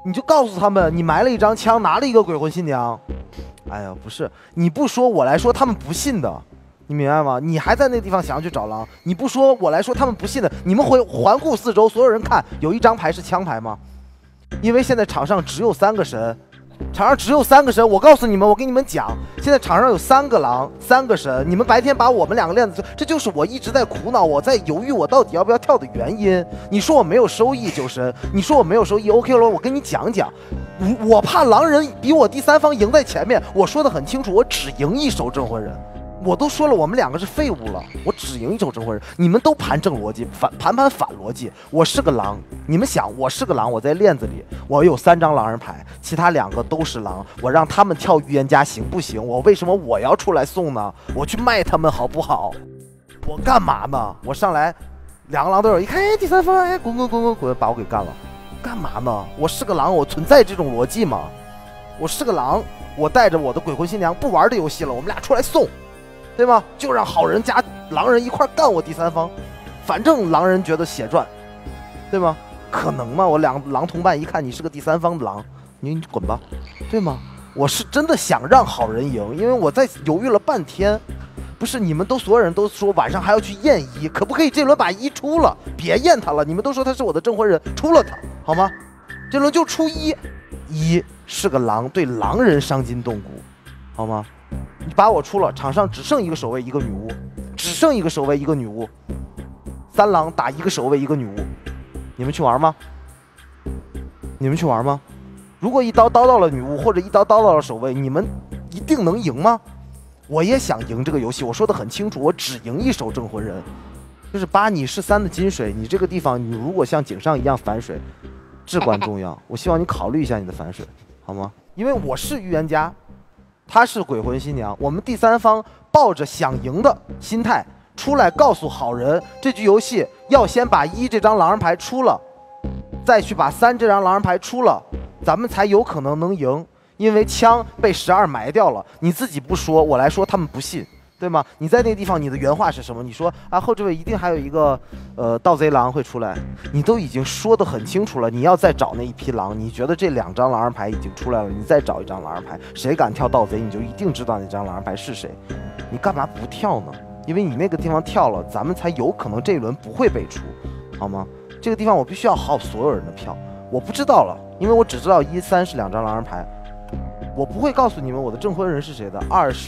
你就告诉他们你埋了一张枪，拿了一个鬼魂新娘。哎呀，不是，你不说我来说，他们不信的，你明白吗？你还在那地方想要去找狼，你不说我来说，他们不信的。你们环顾四周，所有人看，有一张牌是枪牌吗？因为现在场上只有3个神。场上只有3个神，我告诉你们，我跟你们讲，现在场上有3个狼，3个神。你们白天把我们2个链子，这就是我一直在苦恼，我在犹豫我到底要不要跳的原因。你说我没有收益，酒神，你说我没有收益 ，OK 了，我跟你讲讲，我怕狼人比我第3方赢在前面，我说的很清楚，我只赢1手镇魂人。我都说了，我们2个是废物了，我只赢1手镇魂人。你们都盘正逻辑，盘反逻辑。我是个狼，你们想，我是个狼，我在链子里，我有3张狼人牌，其他2个都是狼，我让他们跳预言家行不行？我为什么我要出来送呢？我去卖他们好不好？我干嘛呢？我上来2个狼队友一看，哎，第3方，哎，滚，把我给干了，干嘛呢？我是个狼，我存在这种逻辑吗？我是个狼，我带着我的鬼魂新娘不玩这游戏了，我们俩出来送。对吗？就让好人加狼人一块干我第3方，反正狼人觉得血赚，对吗？可能吗？我2个狼同伴一看你是个第3方的狼，你滚吧，对吗？我是真的想让好人赢，因为我在犹豫了半天。不是你们所有人都说晚上还要去验1，可不可以这轮把1出了？别验他了，你们都说他是我的镇魂人，出了他好吗？这轮就出1是个狼，对狼人伤筋动骨，好吗？你把我出了，场上只剩1个守卫1个女巫，只剩1个守卫1个女巫，3狼打1个守卫1个女巫，你们去玩吗？你们去玩吗？如果一刀刀到了女巫，或者一刀刀到了守卫，你们一定能赢吗？我也想赢这个游戏，我说的很清楚，我只赢1手镇魂人，就是8你是3的金水，你这个地方你如果像井上一样反水，至关重要。我希望你考虑一下你的反水，好吗？因为我是预言家。他是鬼魂新娘，我们第3方抱着想赢的心态出来告诉好人，这局游戏要先把1这张狼人牌出了，再去把3这张狼人牌出了，咱们才有可能能赢。因为枪被12埋掉了，你自己不说，我来说他们不信，对吗？你在那个地方，你的原话是什么？你说啊，后置位一定还有一个盗贼狼会出来，你都已经说得很清楚了，你要再找那一批狼，你觉得这2张狼人牌已经出来了，你再找1张狼人牌，谁敢跳盗贼，你就一定知道那张狼人牌是谁，你干嘛不跳呢？因为你那个地方跳了，咱们才有可能这一轮不会被出，好吗？这个地方我必须要耗所有人的票，我不知道了，因为我只知道1、3是2张狼人牌。我不会告诉你们我的证婚人是谁的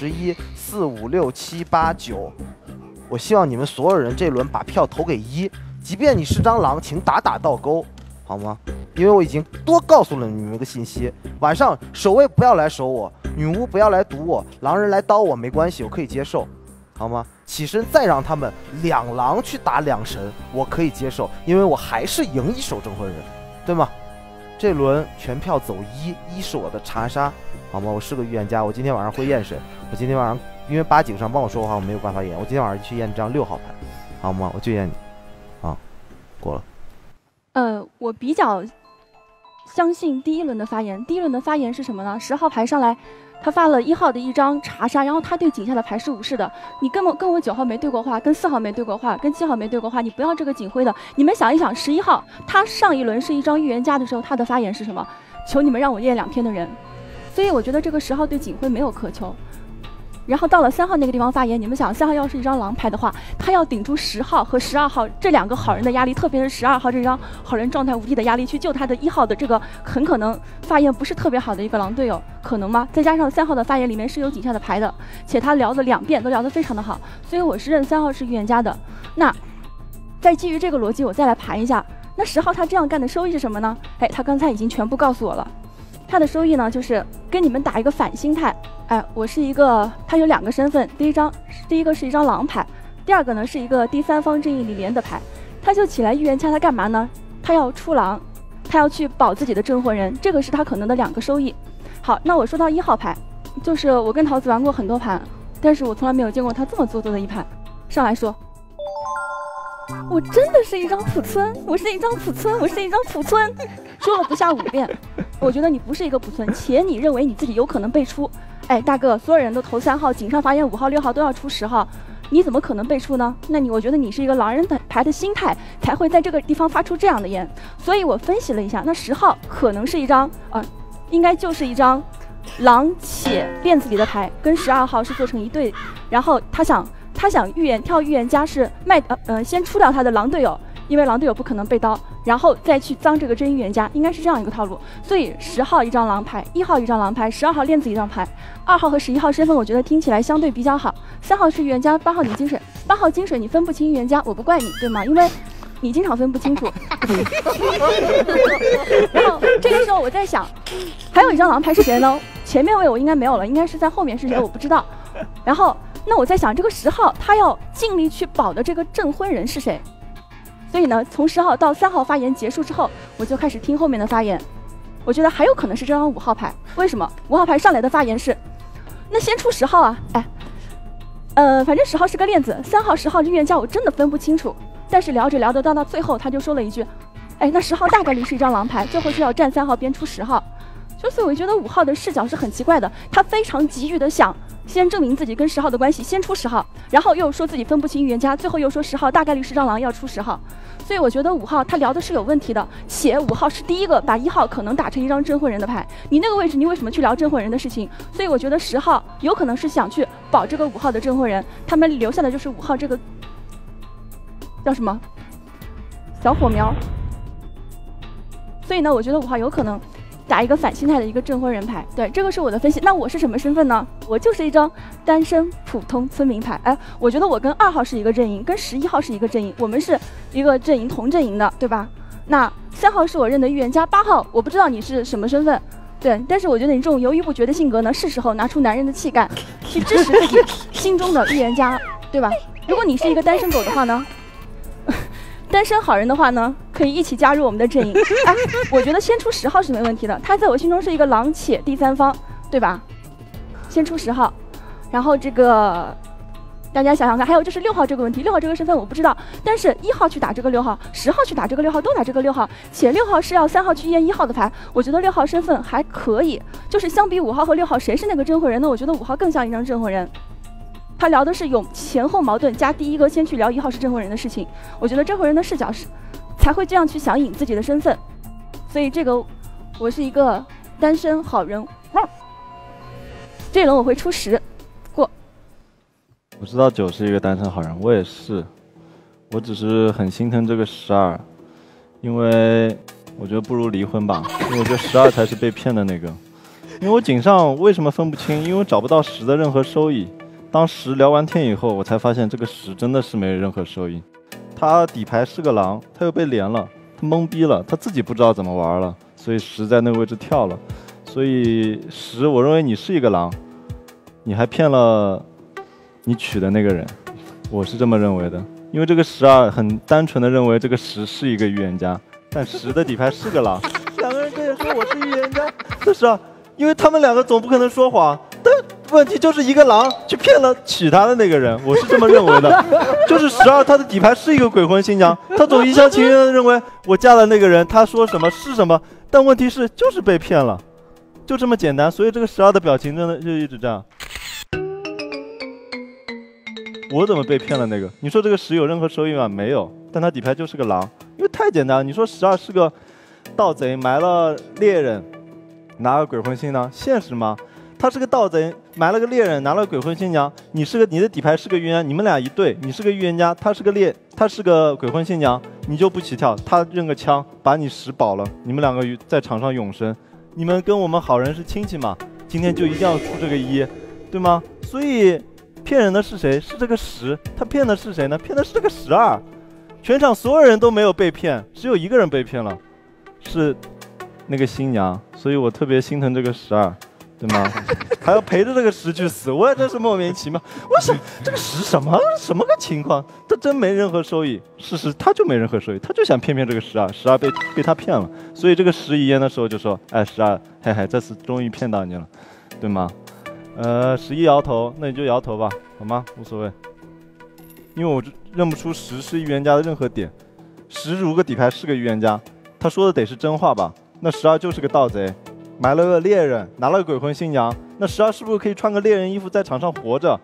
，2、11、4、5、6、7、8、9。我希望你们所有人这轮把票投给1，即便你是张狼，请打倒钩，好吗？因为我已经多告诉了你们一个信息，晚上守卫不要来守我，女巫不要来堵我，狼人来刀我没关系，我可以接受，好吗？起身再让他们2狼去打2神，我可以接受，因为我还是赢1手证婚人，对吗？这轮全票走1是我的查杀，好吗？我是个预言家，我今天晚上会验谁？我今天晚上因为8井上帮我说的话，我没有办法验，我今天晚上去验这张6号牌，好吗？我就验你，啊，过了。 我比较相信第1轮的发言。第1轮的发言是什么呢？10号牌上来，他发了1号的一张查杀，然后他对井下的牌是武士的。你跟我9号没对过话，跟4号没对过话，跟7号没对过话，你不要这个警徽的。你们想一想，11号他上一轮是一张预言家的时候，他的发言是什么？求你们让我验2天的人。所以我觉得这个10号对警徽没有苛求。然后到了3号那个地方发言，你们想3号要是一张狼牌的话，他要顶住10号和12号这2个好人的压力，特别是12号这张好人状态无敌的压力，去救他的1号的这个很可能发言不是特别好的一个狼队友，可能吗？再加上3号的发言里面是有井下的牌的，且他聊了2遍都聊得非常的好，所以我是认3号是预言家的。那再基于这个逻辑，我再来盘一下，那10号他这样干的收益是什么呢？哎，他刚才已经全部告诉我了，他的收益呢就是跟你们打一个反心态。哎，我是一个，他有2个身份，第一个是一张狼牌，第2个呢是一个第3方正义里连的牌。他就起来预言家，他干嘛呢？他要出狼，他要去保自己的镇魂人，这个是他可能的2个收益。好，那我说到1号牌，就是我跟桃子玩过很多盘，但是我从来没有见过他这么做作的一盘。上来说，我真的是一张普村，我是一张普村，我是一张普村，说了不下5遍。我觉得你不是一个普村，且你认为你自己有可能被出。哎，大哥，所有人都投3号，井上发言5号、6号都要出10号， 你怎么可能被出呢？那我觉得你是一个狼人的牌的心态才会在这个地方发出这样的言。所以我分析了一下，那10号可能是一张应该就是一张狼且链子里的牌，跟12号是做成一对，然后他想跳预言家是先出掉他的狼队友，因为狼队友不可能被刀，然后再去脏这个真预言家，应该是这样一个套路。所以10号一张狼牌，1号一张狼牌，12号链子一张牌，2号和11号身份我觉得听起来相对比较好。3号是预言家，8号你金水，8号金水你分不清预言家，我不怪你，对吗？因为你经常分不清楚。然后这个时候我在想，还有一张狼牌是谁呢？前面位我应该没有了，应该是在后面是谁我不知道。然后那我在想，这个10号他要尽力去保的这个证婚人是谁？所以呢，从10号到3号发言结束之后，我就开始听后面的发言。我觉得还有可能是这张5号牌，为什么？5号牌上来的发言是，那先出10号啊，反正10号是个链子，3号、10号预言家我真的分不清楚。但是聊着聊着到最后，他就说了一句，那10号大概率是一张狼牌，最后是要站3号边出10号。所以我觉得5号的视角是很奇怪的，他非常急于的想先证明自己跟10号的关系，先出10号，然后又说自己分不清预言家，最后又说10号大概率是张狼要出10号。所以我觉得5号他聊的是有问题的，且5号是第一个把1号可能打成一张镇魂人的牌，你那个位置你为什么去聊镇魂人的事情？所以我觉得10号有可能是想去保这个5号的镇魂人，他们留下的就是5号这个叫什么小火苗。所以呢，我觉得5号有可能打一个反心态的一个镇魂人牌，对，这个是我的分析。那我是什么身份呢？我就是一张单身普通村民牌。我觉得我跟2号是一个阵营，跟11号是一个阵营，我们是一个阵营同阵营的，对吧？那3号是我认的预言家，8号我不知道你是什么身份，对，但是我觉得你这种犹豫不决的性格呢，是时候拿出男人的气概，去支持自己心中的预言家，对吧？如果你是一个单身狗的话呢？单身好人的话呢，可以一起加入我们的阵营。我觉得先出10号是没问题的，他在我心中是一个狼且第三方，对吧？先出10号，然后这个大家想想看，还有就是6号这个问题，6号这个身份我不知道，但是1号去打这个6号，10号去打这个6号，都打这个6号，且6号是要3号去验1号的牌，我觉得6号身份还可以，就是相比5号和6号，谁是那个镇魂人呢？我觉得5号更像一张镇魂人。他聊的是有前后矛盾，加第一个先去聊1号是镇魂人的事情，我觉得镇魂人的视角是才会这样去想引自己的身份，所以这个我是一个单身好人，这一轮我会出10过。 我知道9是一个单身好人，我也是，我只是很心疼这个12，因为我觉得不如离婚吧，因为我觉得12才是被骗的那个，因为我井上为什么分不清？因为我找不到10的任何收益。当10聊完天以后，我才发现这个10真的是没任何收益。他底牌是个狼，他又被连了，他懵逼了，他自己不知道怎么玩了，所以10在那个位置跳了。所以10，我认为你是一个狼，你还骗了你娶的那个人，我是这么认为的。因为这个12很单纯的认为这个10是一个预言家，但10的底牌是个狼，两个人跟人说我是预言家，这是因为他们两个总不可能说谎。问题就是一个狼去骗了娶她的那个人，我是这么认为的。就是12，他的底牌是一个鬼魂新娘，他总一厢情愿的认为我嫁的那个人，他说什么是什么，但问题是就是被骗了，就这么简单。所以这个12的表情真的就一直这样。我怎么被骗了那个？你说这个10有任何收益吗？没有，但他底牌就是个狼，因为太简单了。你说12是个盗贼，埋了猎人，拿个鬼魂新娘，现实吗？他是个盗贼，埋了个猎人，拿了个鬼魂新娘。你的底牌是个预言，你们俩一对，你是个预言家，他是个鬼魂新娘，你就不起跳，他扔个枪把你10保了，你们两个在场上永生。你们跟我们好人是亲戚嘛？今天就一定要出这个1，对吗？所以骗人的是谁？是这个10，他骗的是谁呢？骗的是这个12。全场所有人都没有被骗，只有一个人被骗了，是那个新娘。所以我特别心疼这个12。对吗？还要陪着这个10去死，我也真是莫名其妙。我想这个10什么个情况？他真没任何收益。事实他就没任何收益，他就想骗这个12被他骗了。所以这个10遗言的时候就说：“哎，12，嘿嘿，这次终于骗到你了，对吗？”11摇头，那你就摇头吧，好吗？无所谓，因为我认不出10是预言家的任何点。10如果底牌是个预言家，他说的得是真话吧？那12就是个盗贼。埋了个猎人，拿了个鬼魂新娘，那12是不是可以穿个猎人衣服在场上活着？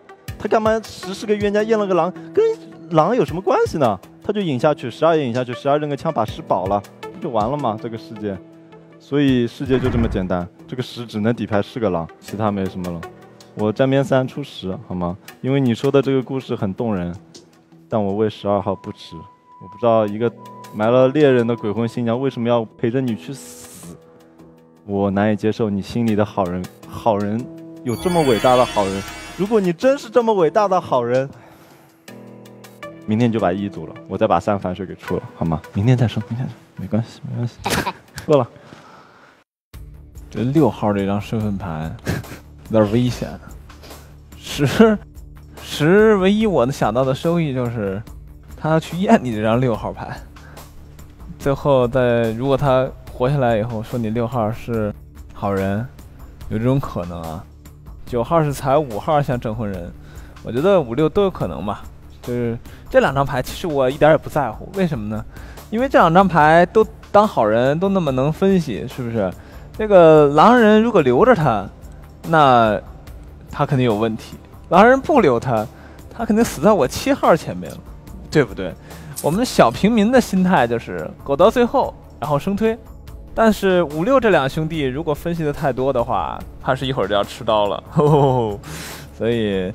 他干嘛10是个预言家验了个狼，跟狼有什么关系呢？他就引下去，12也引下去，12扔个枪把10保了，不就完了吗？这个世界，所以世界就这么简单，这个10只能底牌是个狼，其他没什么了。我站边3出10好吗？因为你说的这个故事很动人，但我为12号不值。我不知道一个埋了猎人的鬼魂新娘为什么要陪着你去死，我难以接受你心里的好人。好人有这么伟大的好人，如果你真是这么伟大的好人，明天就把1组了，我再把3反水给出了，好吗？明天再说，明天再说，没关系，没关系。错了。 这6号这张身份牌有点危险。10唯一我能想到的收益就是他要去验你这张6号牌，最后如果他活下来以后说你6号是好人，有这种可能啊。9号是踩5号像证婚人，我觉得5、6都有可能吧。就是这2张牌其实我一点也不在乎，为什么呢？因为这2张牌都当好人，都那么能分析，是不是？这个狼人如果留着他，那他肯定有问题；狼人不留他，他肯定死在我7号前面了，对不对？我们小平民的心态就是苟到最后，然后生推。但是5、6这2兄弟如果分析的太多的话，怕是一会儿就要吃刀了。所以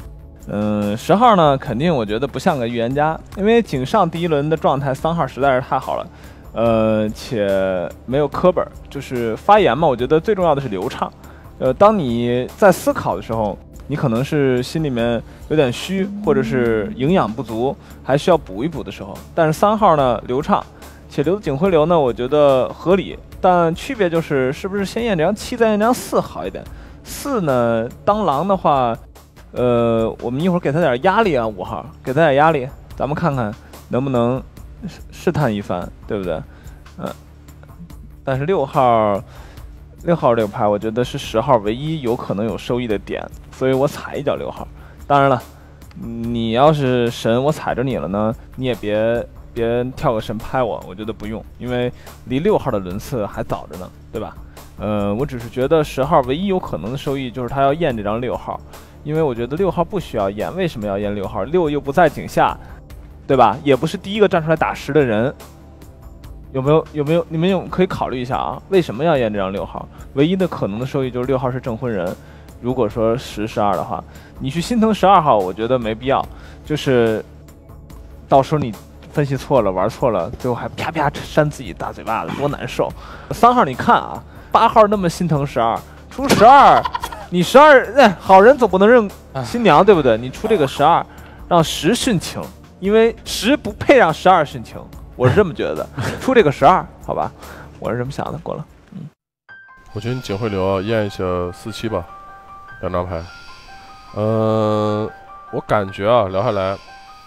10号呢，肯定我觉得不像个预言家，因为井上第1轮的状态3号实在是太好了，且没有磕本，就是发言嘛，我觉得最重要的是流畅。当你在思考的时候，你可能是心里面有点虚，或者是营养不足，还需要补一补的时候，但是3号呢流畅，且留的警徽流呢，我觉得合理，但区别就是是不是先验这张7再验这张4好一点。4呢当狼的话，我们一会儿给他点压力啊，5号给他点压力，咱们看看能不能试探一番，对不对？但是6号这个牌，我觉得是10号唯一有可能有收益的点，所以我踩一脚6号。当然了，你要是神，我踩着你了呢，你也别跳个神拍我觉得不用，因为离6号的轮次还早着呢，对吧？我只是觉得10号唯一有可能的收益就是他要验这张6号，因为我觉得6号不需要验，为什么要验6号？6又不在井下，对吧？也不是第一个站出来打10的人。有没有？你们可以考虑一下啊？为什么要验这张6号？唯一的可能的收益就是6号是证婚人。如果说10、12的话，你去心疼12号，我觉得没必要。就是到时候你分析错了，玩错了，最后还啪啪扇自己大嘴巴子，多难受。3号你看啊，8号那么心疼12，出12，你12，好人总不能认新娘，对不对？你出这个12，让10殉情，因为10不配让12殉情。我是这么觉得的，出这个12，好吧，我是这么想的。过了， 我觉得你警徽流啊，验一下4、7吧，2张牌。我感觉啊，聊下来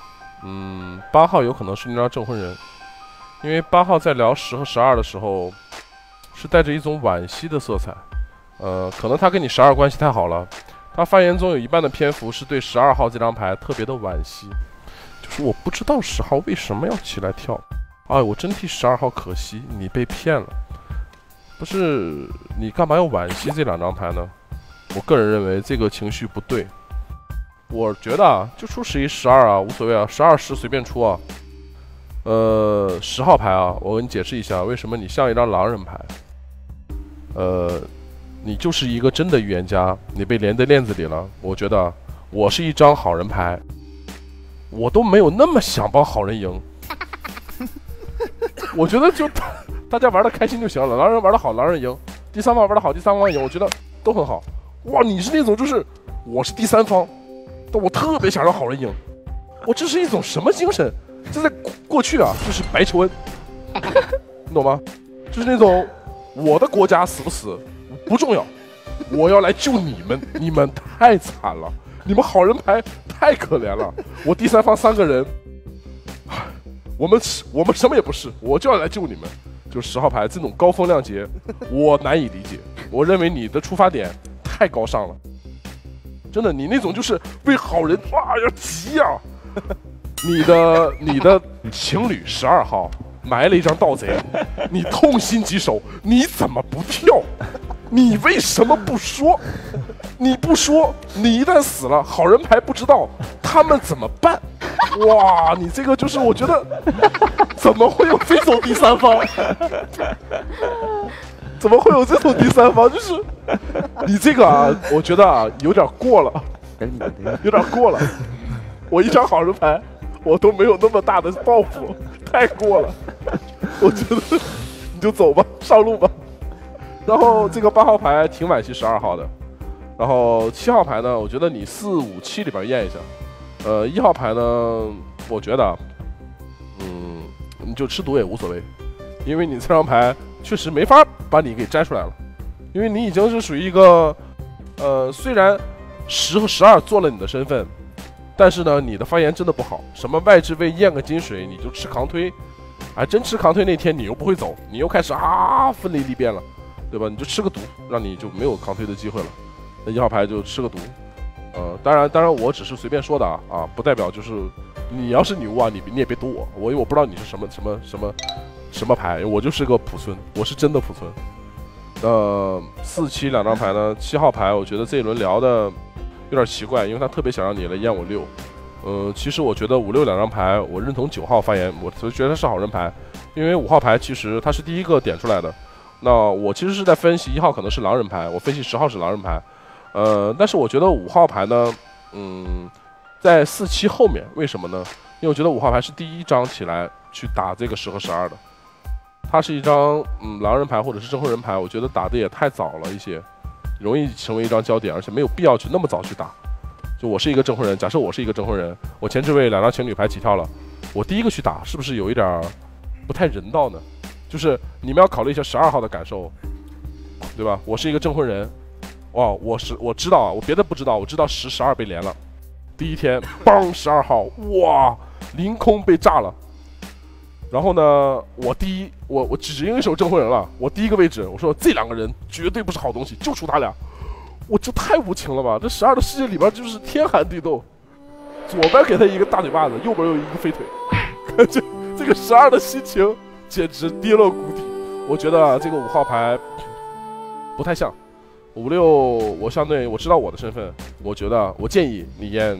，8号有可能是那张证婚人，因为8号在聊10和12的时候，是带着一种惋惜的色彩。可能他跟你12关系太好了，他发言中有一半的篇幅是对12号这张牌特别的惋惜，就是我不知道10号为什么要起来跳。哎，我真替12号可惜，你被骗了。不是你干嘛要惋惜这2张牌呢？我个人认为这个情绪不对。我觉得啊，就出11、12啊，无所谓啊，12、10随便出啊。10号牌啊，我跟你解释一下，为什么你像一张狼人牌。你就是一个真的预言家，你被连在链子里了。我觉得我是一张好人牌，我都没有那么想帮好人赢。我觉得就大家玩的开心就行了，狼人玩的好，狼人赢；第3方玩的好，第3方赢，我觉得都很好。哇，你是那种就是我是第3方，但我特别想让好人赢，我这是一种什么精神？这在过去啊，就是白求恩，你懂吗？就是那种我的国家死不死不重要，我要来救你们，你们太惨了，你们好人牌太可怜了，我第3方3个人。我们什么也不是，我就要来救你们。就10号牌这种高风亮节，我难以理解。我认为你的出发点太高尚了，真的，你那种就是为好人哇要急呀。你的情侣12号埋了一张盗贼，你痛心疾首，你怎么不跳？你为什么不说？你不说，你一旦死了，好人牌不知道， 他们怎么办？哇，你这个就是我觉得，怎么会有这种第三方？怎么会有这种第三方？就是你这个啊，我觉得啊有点过了，有点过了。我一张好人牌，我都没有那么大的抱负，太过了。我觉得你就走吧，上路吧。然后这个8号牌挺惋惜12号的，然后7号牌呢，我觉得你4、5、7里边验一下。1号牌呢，我觉得，你就吃毒也无所谓，因为你这张牌确实没法把你给摘出来了，因为你已经是属于一个，虽然10和12做了你的身份，但是呢，你的发言真的不好，什么外置位验个金水你就吃扛推，还真吃扛推那天你又不会走，你又开始分离离变了，对吧？你就吃个毒，让你就没有扛推的机会了。那1号牌就吃个毒。当然，我只是随便说的啊，不代表就是你要是女巫啊，你也别堵我，因为我不知道你是什么牌，我就是个普村，我是真的普村。4、7两张牌呢，7号牌我觉得这一轮聊的有点奇怪，因为他特别想让你来验我6。其实我觉得5、6两张牌，我认同9号发言，我觉得是好人牌，因为5号牌其实他是第一个点出来的。那我其实是在分析1号可能是狼人牌，我分析10号是狼人牌。但是我觉得5号牌呢，在4、7后面，为什么呢？因为我觉得5号牌是第一张起来去打这个10和12的，它是一张狼人牌或者是证婚人牌，我觉得打的也太早了一些，容易成为一张焦点，而且没有必要去那么早去打。就我是一个证婚人，假设我是一个证婚人，我前置位2张情侣牌起跳了，我第一个去打，是不是有一点不太人道呢？就是你们要考虑一下12号的感受，对吧？我是一个证婚人。哇，我知道啊，我别的不知道，我知道10、12被连了。第一天，邦12号，哇，凌空被炸了。然后呢，我只因为手证婚人了，我第一个位置，我说这2个人绝对不是好东西，就出他俩。我这太无情了吧！这12的世界里边就是天寒地冻，左边给他一个大嘴巴子，右边又一个飞腿，这个12的心情简直跌落谷底。我觉得这个5号牌不太像。5、6，我相对我知道我的身份，我觉得我建议你验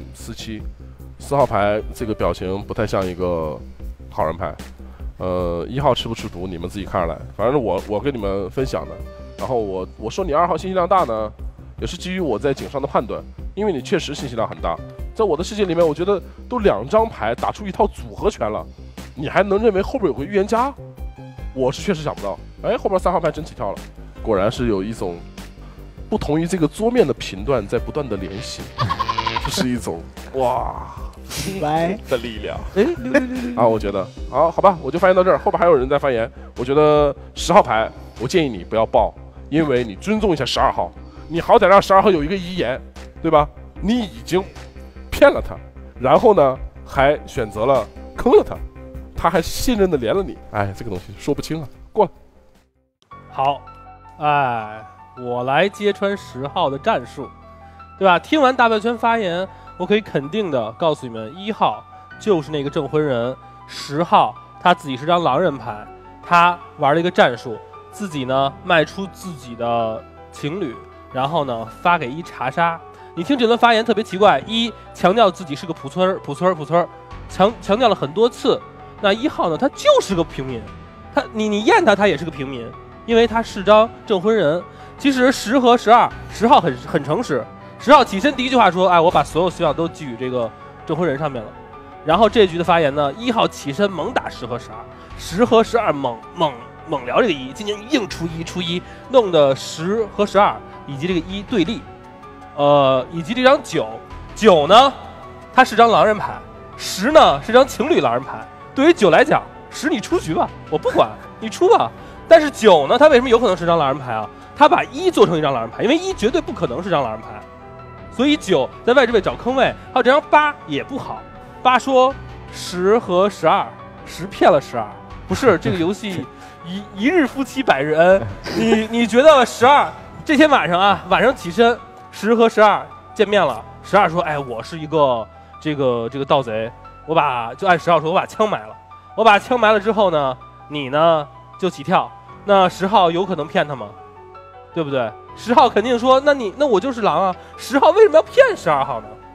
4、7。4号牌这个表情不太像一个好人牌。1号吃不吃毒你们自己看着来，反正我跟你们分享的。然后我说你2号信息量大呢，也是基于我在井上的判断，因为你确实信息量很大。在我的世界里面，我觉得都2张牌打出一套组合拳了，你还能认为后边有个预言家？我是确实想不到。哎，后边3号牌真起跳了，果然是有一种不同于这个桌面的频段在不断的联系，这是一种哇的力量。啊，我觉得好吧，我就发言到这儿，后边还有人在发言。我觉得10号牌，我建议你不要报，因为你尊重一下12号，你好歹让12号有一个遗言，对吧？你已经骗了他，然后呢还选择了坑了他，他还信任的连了你，哎，这个东西说不清啊。过来， 好，哎。我来揭穿10号的战术，对吧？听完大半圈发言，我可以肯定的告诉你们，1号就是那个证婚人，10号他自己是张狼人牌，他玩了一个战术，自己呢卖出自己的情侣，然后呢发给1查杀。你听这轮发言特别奇怪，1强调自己是个普村，强调了很多次。那1号呢，他就是个平民，你验他也是个平民，因为他是张证婚人。其实10和12，10号很诚实，10号起身第一句话说：“哎，我把所有希望都寄予这个证婚人上面了。”然后这局的发言呢，1号起身猛打10和12，10和12猛聊这个1，今年硬出1，弄得10和12以及这个1对立，以及这张9呢，它是张狼人牌，10呢是张情侣狼人牌。对于9来讲，10你出局吧，我不管你出吧。但是9呢，它为什么有可能是张狼人牌啊？他把1做成一张狼人牌，因为1绝对不可能是张狼人牌，所以9在外置位找坑位。还有这张8也不好，8说10和12，10骗了12，不是这个游戏一日夫妻百日恩。你觉得12这天晚上起身10和12见面了，12说：“哎，我是一个这个盗贼，就按10号说，我把枪埋了。我把枪埋了之后呢，你呢就起跳。那10号有可能骗他吗？对不对？10号肯定说，那我就是狼啊。10号为什么要骗12号呢？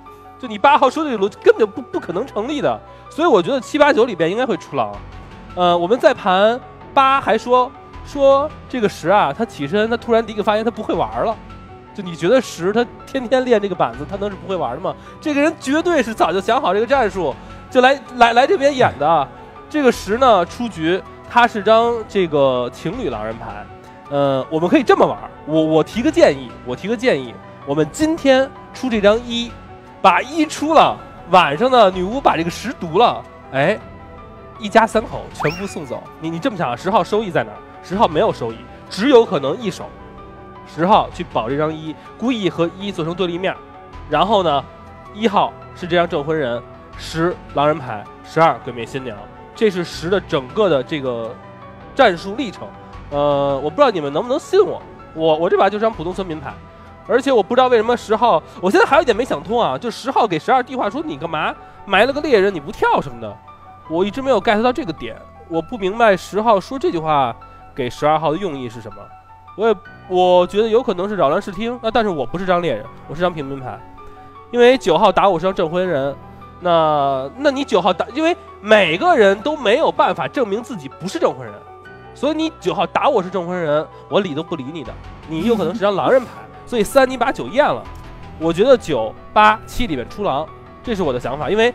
就你8号说这个逻辑根本就不可能成立的，所以我觉得7、8、9里边应该会出狼。我们在盘8还说这个10啊，他起身他突然第一个发言他不会玩了，就你觉得10他天天练这个板子，他能是不会玩的吗？这个人绝对是早就想好这个战术，就来这边演的。这个10呢出局，他是张这个情侣狼人牌。我们可以这么玩，我提个建议，我们今天出这张1，把1出了，晚上呢女巫把这个10读了，哎，一家3口全部送走。你这么想，10号收益在哪儿？10号没有收益，只有可能一手。10号去保这张1，故意和1做成对立面，然后呢，1号是这张证婚人，10狼人牌，12鬼魅新娘，这是10的整个的这个战术历程。我不知道你们能不能信我这把就是张普通村民牌，而且我不知道为什么10号，我现在还有一点没想通啊，就10号给12递话说你干嘛埋了个猎人你不跳什么的，我一直没有 get 到这个点，我不明白10号说这句话给12号的用意是什么。我觉得有可能是扰乱视听，但是我不是张猎人，我是张平民牌，因为9号打我是张证婚人，那你9号打，因为每个人都没有办法证明自己不是证婚人，所以你9号打我是证婚人，我理都不理你的，你有可能是张狼人牌，所以3你把9验了，我觉得9、8、7里面出狼，这是我的想法，因为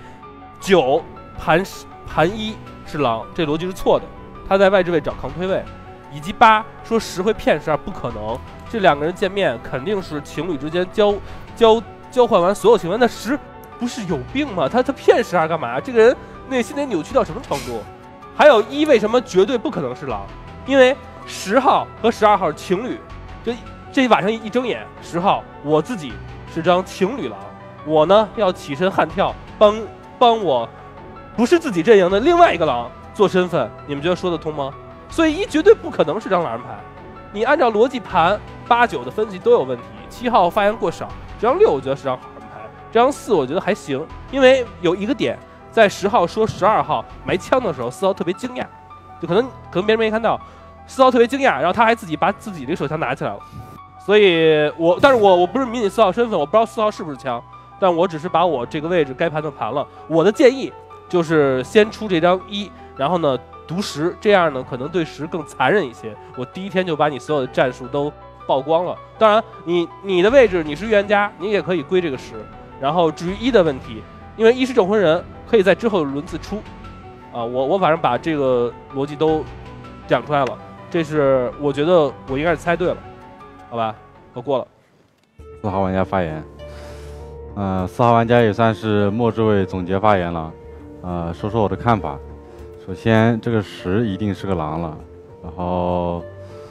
9盘1是狼，这逻辑是错的，他在外置位找扛推位，以及8说10会骗12，不可能，这2个人见面肯定是情侣之间交换完所有情况，那10不是有病吗？他骗12干嘛？这个人内心得扭曲到什么程度？还有1为什么绝对不可能是狼？因为10号和12号是情侣，这晚上一睁眼，10号我自己是张情侣狼，我呢要起身悍跳，帮我不是自己阵营的另外一个狼做身份，你们觉得说得通吗？所以1绝对不可能是张狼人牌，你按照逻辑盘8、9的分析都有问题。7号发言过少，这张6我觉得是张好人牌，这张4我觉得还行，因为有一个点，在10号说12号埋枪的时候，4号特别惊讶，就可能别人没看到，4号特别惊讶，然后他还自己把自己这个手枪拿起来了，所以但是我不是迷你4号身份，我不知道4号是不是枪，但我只是把我这个位置该盘的盘了。我的建议就是先出这张1，然后呢读10，这样呢可能对10更残忍一些。我第一天就把你所有的战术都曝光了。当然，你的位置你是预言家，你也可以归这个10。然后至于1的问题，因为1是证婚人，可以在之后的轮次出。我反正把这个逻辑都讲出来了，这是我觉得我应该是猜对了，好吧，我过了。 4号玩家发言。4号玩家也算是末置位总结发言了。说说我的看法。首先，这个10一定是个狼了，然后，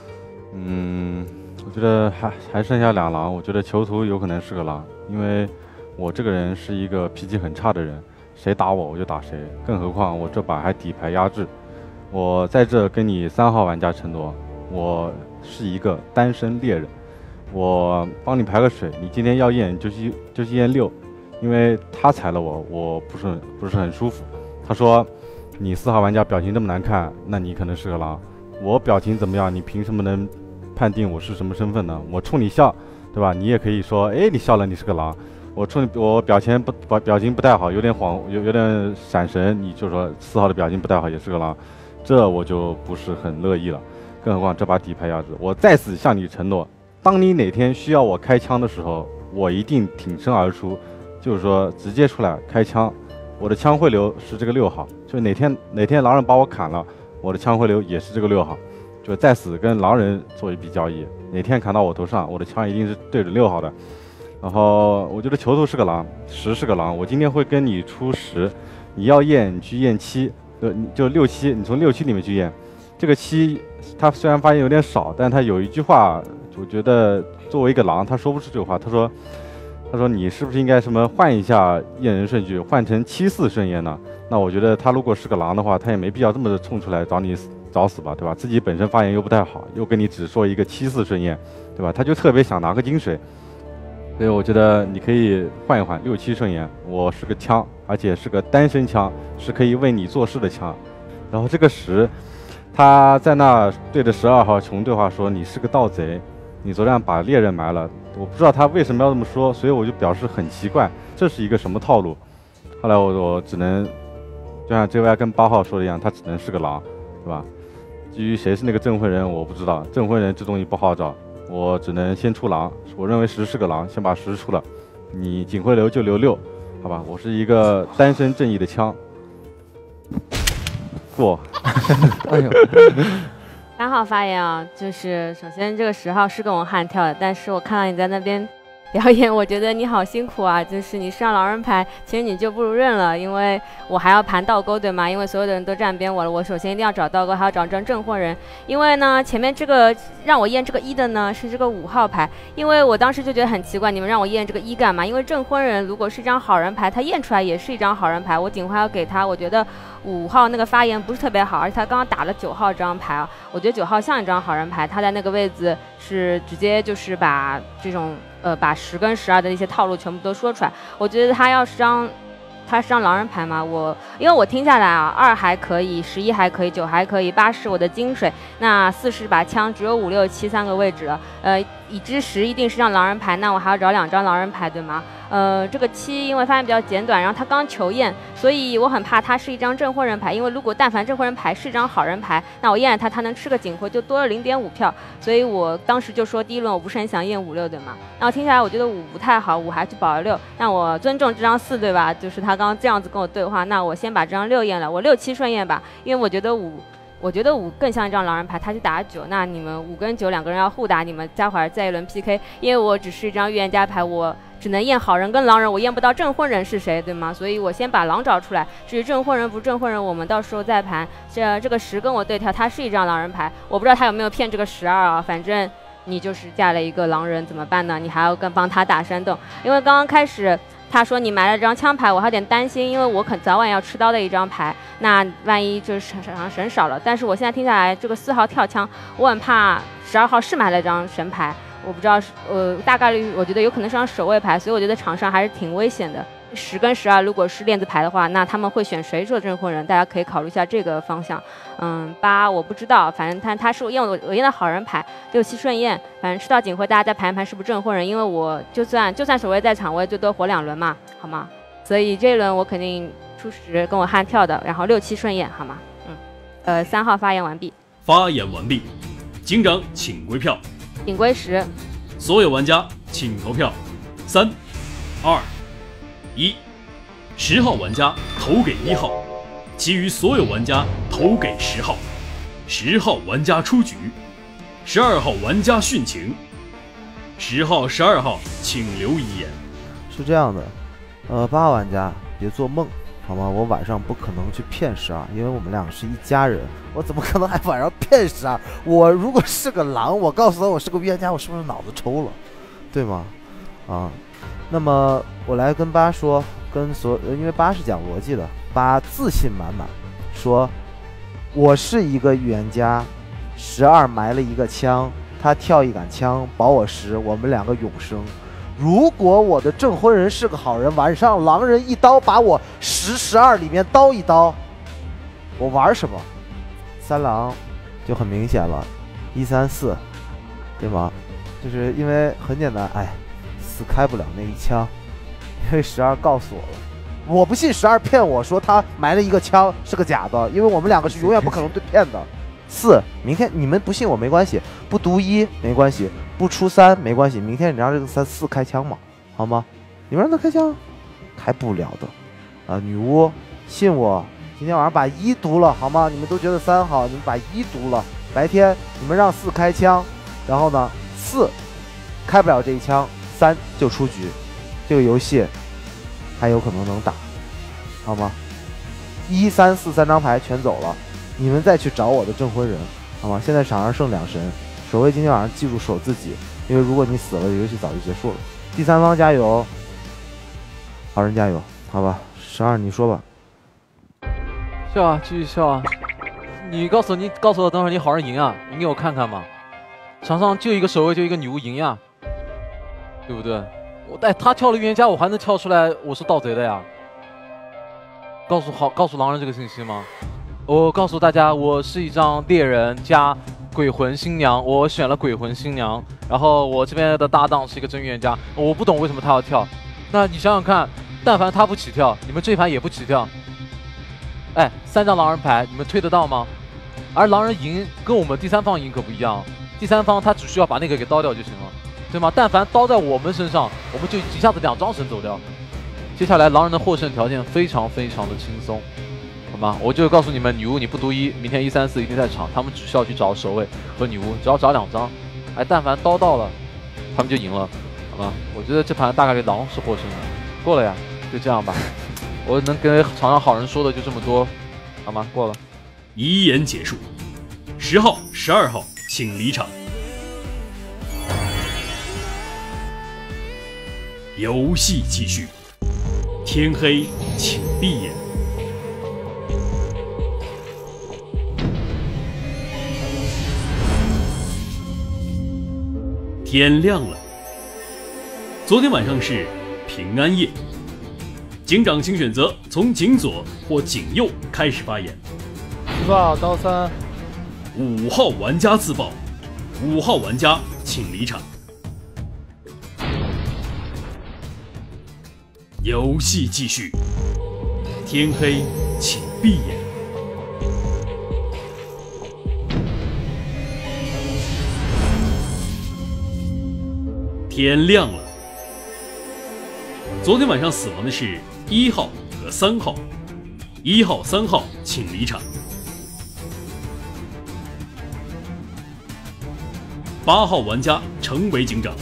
我觉得还剩下2狼，我觉得囚徒有可能是个狼，因为我这个人是一个脾气很差的人，谁打我就打谁，更何况我这把还底牌压制。我在这跟你3号玩家承诺，我是一个单身猎人，我帮你排个水，你今天要验就去验6，因为他踩了我不是很舒服。他说你4号玩家表情这么难看，那你可能是个狼。我表情怎么样？你凭什么能判定我是什么身份呢？我冲你笑，对吧？你也可以说，哎，你笑了，你是个狼。我表情不太好，有点有点闪神，你就说4号的表情不太好，也是个狼，这我就不是很乐意了。更何况这把底牌压制，我再次向你承诺，当你哪天需要我开枪的时候，我一定挺身而出，就是说直接出来开枪。我的枪会流是这个6号，就哪天狼人把我砍了，我的枪会流也是这个6号，就在此跟狼人做一笔交易，哪天砍到我头上，我的枪一定是对准6号的。然后我觉得囚徒是个狼，10是个狼，我今天会跟你出10，你要验你去验7，就6、7，你从6、7里面去验。这个7，他虽然发言有点少，但他有一句话，我觉得作为一个狼，他说不出这个话，他说你是不是应该什么换一下验人顺序，换成7、4顺验呢？那我觉得他如果是个狼的话，他也没必要这么冲出来找死吧，对吧？自己本身发言又不太好，又跟你只说一个7、4顺验，对吧？他就特别想拿个金水，所以我觉得你可以换一换6、7顺验。我是个枪，而且是个单身枪，是可以为你做事的枪。然后这个10，他在那对着12号穷对话说你是个盗贼，你昨天把猎人埋了， 我不知道他为什么要这么说，所以我就表示很奇怪，这是一个什么套路？后来我只能就像 JY 跟8号说的一样，他只能是个狼，对吧？至于谁是那个证婚人，我不知道，证婚人这东西不好找，我只能先出狼。我认为10是个狼，先把10出了，你警徽留就留6，好吧？我是一个单身正义的枪，过。 哎呦。 3号发言啊，就是首先这个10号是跟我悍跳的，但是我看到你在那边表演，我觉得你好辛苦啊，就是你上狼人牌，其实你就不如认了，因为我还要盘倒钩，对吗？因为所有的人都站边我了，我首先一定要找倒钩，还要找张证婚人，因为呢前面这个让我验这个1的呢是这个5号牌，因为我当时就觉得很奇怪，你们让我验这个1干嘛？因为证婚人如果是一张好人牌，他验出来也是一张好人牌，我警徽要给他，我觉得5号那个发言不是特别好，而且他刚刚打了9号这张牌啊，我觉得9号像一张好人牌，他在那个位置是直接就是把这种把10跟12的一些套路全部都说出来，我觉得他是张狼人牌嘛，因为我听下来啊，2还可以，11还可以，9还可以，8是我的金水，那4是把枪，只有5、6、7 3个位置了，已知10一定是张狼人牌，那我还要找2张狼人牌，对吗？这个7因为发言比较简短，然后他刚求验，所以我很怕他是一张证婚人牌，因为如果但凡证婚人牌是一张好人牌，那我验了他能吃个警徽，就多了0.5票，所以我当时就说第一轮我不是很想验5、6，对吗？然后听下来我觉得5不太好，5还去保了6，那我尊重这张4，对吧？就是他刚刚这样子跟我对话，那我先把这张6验了，我6、7顺验吧，因为我觉得5更像一张狼人牌，他去打9，那你们5跟9两个人要互打，你们待会儿再一轮 PK， 因为我只是一张预言家牌，我只能验好人跟狼人，我验不到证婚人是谁，对吗？所以我先把狼找出来，至于证婚人不证婚人，我们到时候再盘。这个10跟我对跳，他是一张狼人牌，我不知道他有没有骗这个12啊，反正你就是架了一个狼人，怎么办呢？你还要帮他打山洞，因为刚刚开始他说你埋了这张枪牌，我还有点担心，因为我早晚要吃刀的一张牌，那万一就是手上神少了。但是我现在听下来，这个4号跳枪，我很怕12号是埋了张神牌，我不知道是大概率我觉得有可能是张守卫牌，所以我觉得场上还是挺危险的。10跟12如果是链子牌的话，那他们会选谁做证婚人？大家可以考虑一下这个方向。8我不知道，反正他是我验的好人牌，6、7顺验，反正吃到警徽，大家再盘一盘是不是证婚人？因为我就算守卫在场，我也最多活2轮嘛，好吗？所以这一轮我肯定出10跟我悍跳的，然后6、7顺验，好吗？3号发言完毕。 发言完毕，警长请归票。 警归10， 所有玩家请投票。3、2、1， 10号玩家投给1号，其余所有玩家投给10号。10号玩家出局，12号玩家殉情。10号、12号请留遗言。 是这样的，8号玩家别做梦，好吗？我晚上不可能去骗12，因为我们两个是一家人，我怎么可能还晚上骗12？我如果是个狼，我告诉他我是个预言家，我是不是脑子抽了，对吗？那么我来跟8说，因为8是讲逻辑的，8自信满满，说我是一个预言家，12埋了一个枪，他跳一杆枪保我10，我们两个永生。如果我的证婚人是个好人，晚上狼人一刀把我10、12里面刀一刀，我玩什么？3狼就很明显了，1、3、4，对吗？就是因为很简单，4开不了那一枪，因为12告诉我了，我不信12骗我说他埋了一个枪是个假的，因为我们两个是永远不可能对骗的。4，明天你们不信我没关系，不读1没关系，不出3没关系，明天你让这个4开枪嘛，好吗？你们让他开枪，开不了的。女巫信我，今天晚上把1读了好吗？你们都觉得3好，你们把1读了，白天你们让4开枪，然后呢4开不了这一枪，3就出局，这个游戏还有可能能打，好吗？1、3、4 3张牌全走了，你们再去找我的证婚人，好吗？现在场上剩2神，守卫今天晚上记住守自己，因为如果你死了，游戏早就结束了。第三方加油，好人加油，好吧？12你说吧。 笑啊，继续笑啊！你告诉我，等会儿你好人赢啊，赢给我看看嘛！场上就一个守卫，就一个女巫赢呀，对不对？他跳了预言家，我还能跳出来我是盗贼的呀？告诉狼人这个信息吗？我告诉大家，我是一张猎人加鬼魂新娘，我选了鬼魂新娘， 然后我这边的搭档是一个真预言家，我不懂为什么他要跳。那你想想看，但凡他不起跳，你们这盘也不起跳。哎，3张狼人牌，你们推得到吗？而狼人赢跟我们第三方赢可不一样，第三方他只需要把那个给刀掉就行了，对吗？但凡刀在我们身上，我们就一下子2张神走掉。接下来狼人的获胜条件非常的轻松，好吗？我就告诉你们，女巫你不读1，明天1、3、4一定在场，他们只需要去找守卫和女巫，只要找2张，哎，但凡刀到了，他们就赢了，好吗？我觉得这盘大概率狼是获胜的，过了呀，就这样吧。我能跟场上好人说的就这么多，好吗？过了。 遗言结束，10号、12号请离场。游戏继续，天黑请闭眼。天亮了。昨天晚上是平安夜，警长请选择从警左或警右开始发言。 14刀3。 5号玩家自爆，5号玩家请离场。游戏继续，天黑请闭眼。天亮了。昨天晚上死亡的是1号和3号，1号、3号请离场。8号玩家成为警长。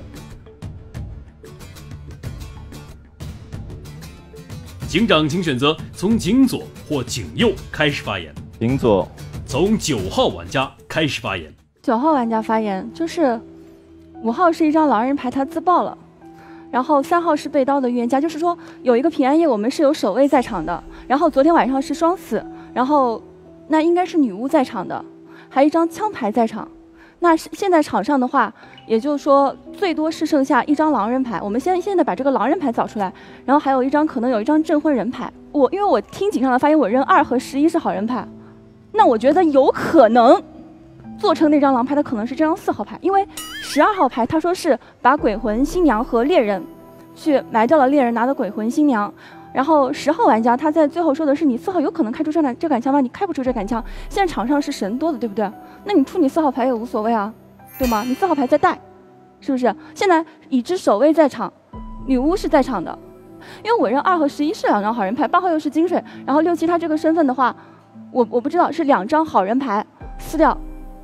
警长请选择从警左或警右开始发言。 警左。 从9号玩家开始发言。 9号玩家发言，就是5号是一张狼人牌，他自爆了。然后3号是被刀的预言家，就是说有一个平安夜我们是有守卫在场的，然后昨天晚上是双死，然后那应该是女巫在场的，还有一张枪牌在场。那现在场上的话，也就是说最多是剩下1张狼人牌。我们现在把这个狼人牌找出来，然后还有可能有一张证婚人牌。因为我听警上的发言，我认2和11是好人牌，那我觉得有可能做成那张狼牌的可能是这张4号牌，因为12号牌他说是把鬼魂新娘和猎人去埋掉了猎人拿的鬼魂新娘。然后10号玩家他在最后说的是你4号有可能开出这杆枪吗？你开不出这杆枪。现在场上是神多的，对不对？那你出你4号牌也无所谓啊，对吗？你4号牌在带，是不是？现在已知守卫在场，女巫是在场的，因为我认2和11是2张好人牌，8号又是金水，然后6、7他这个身份的话，我不知道是2张好人牌撕掉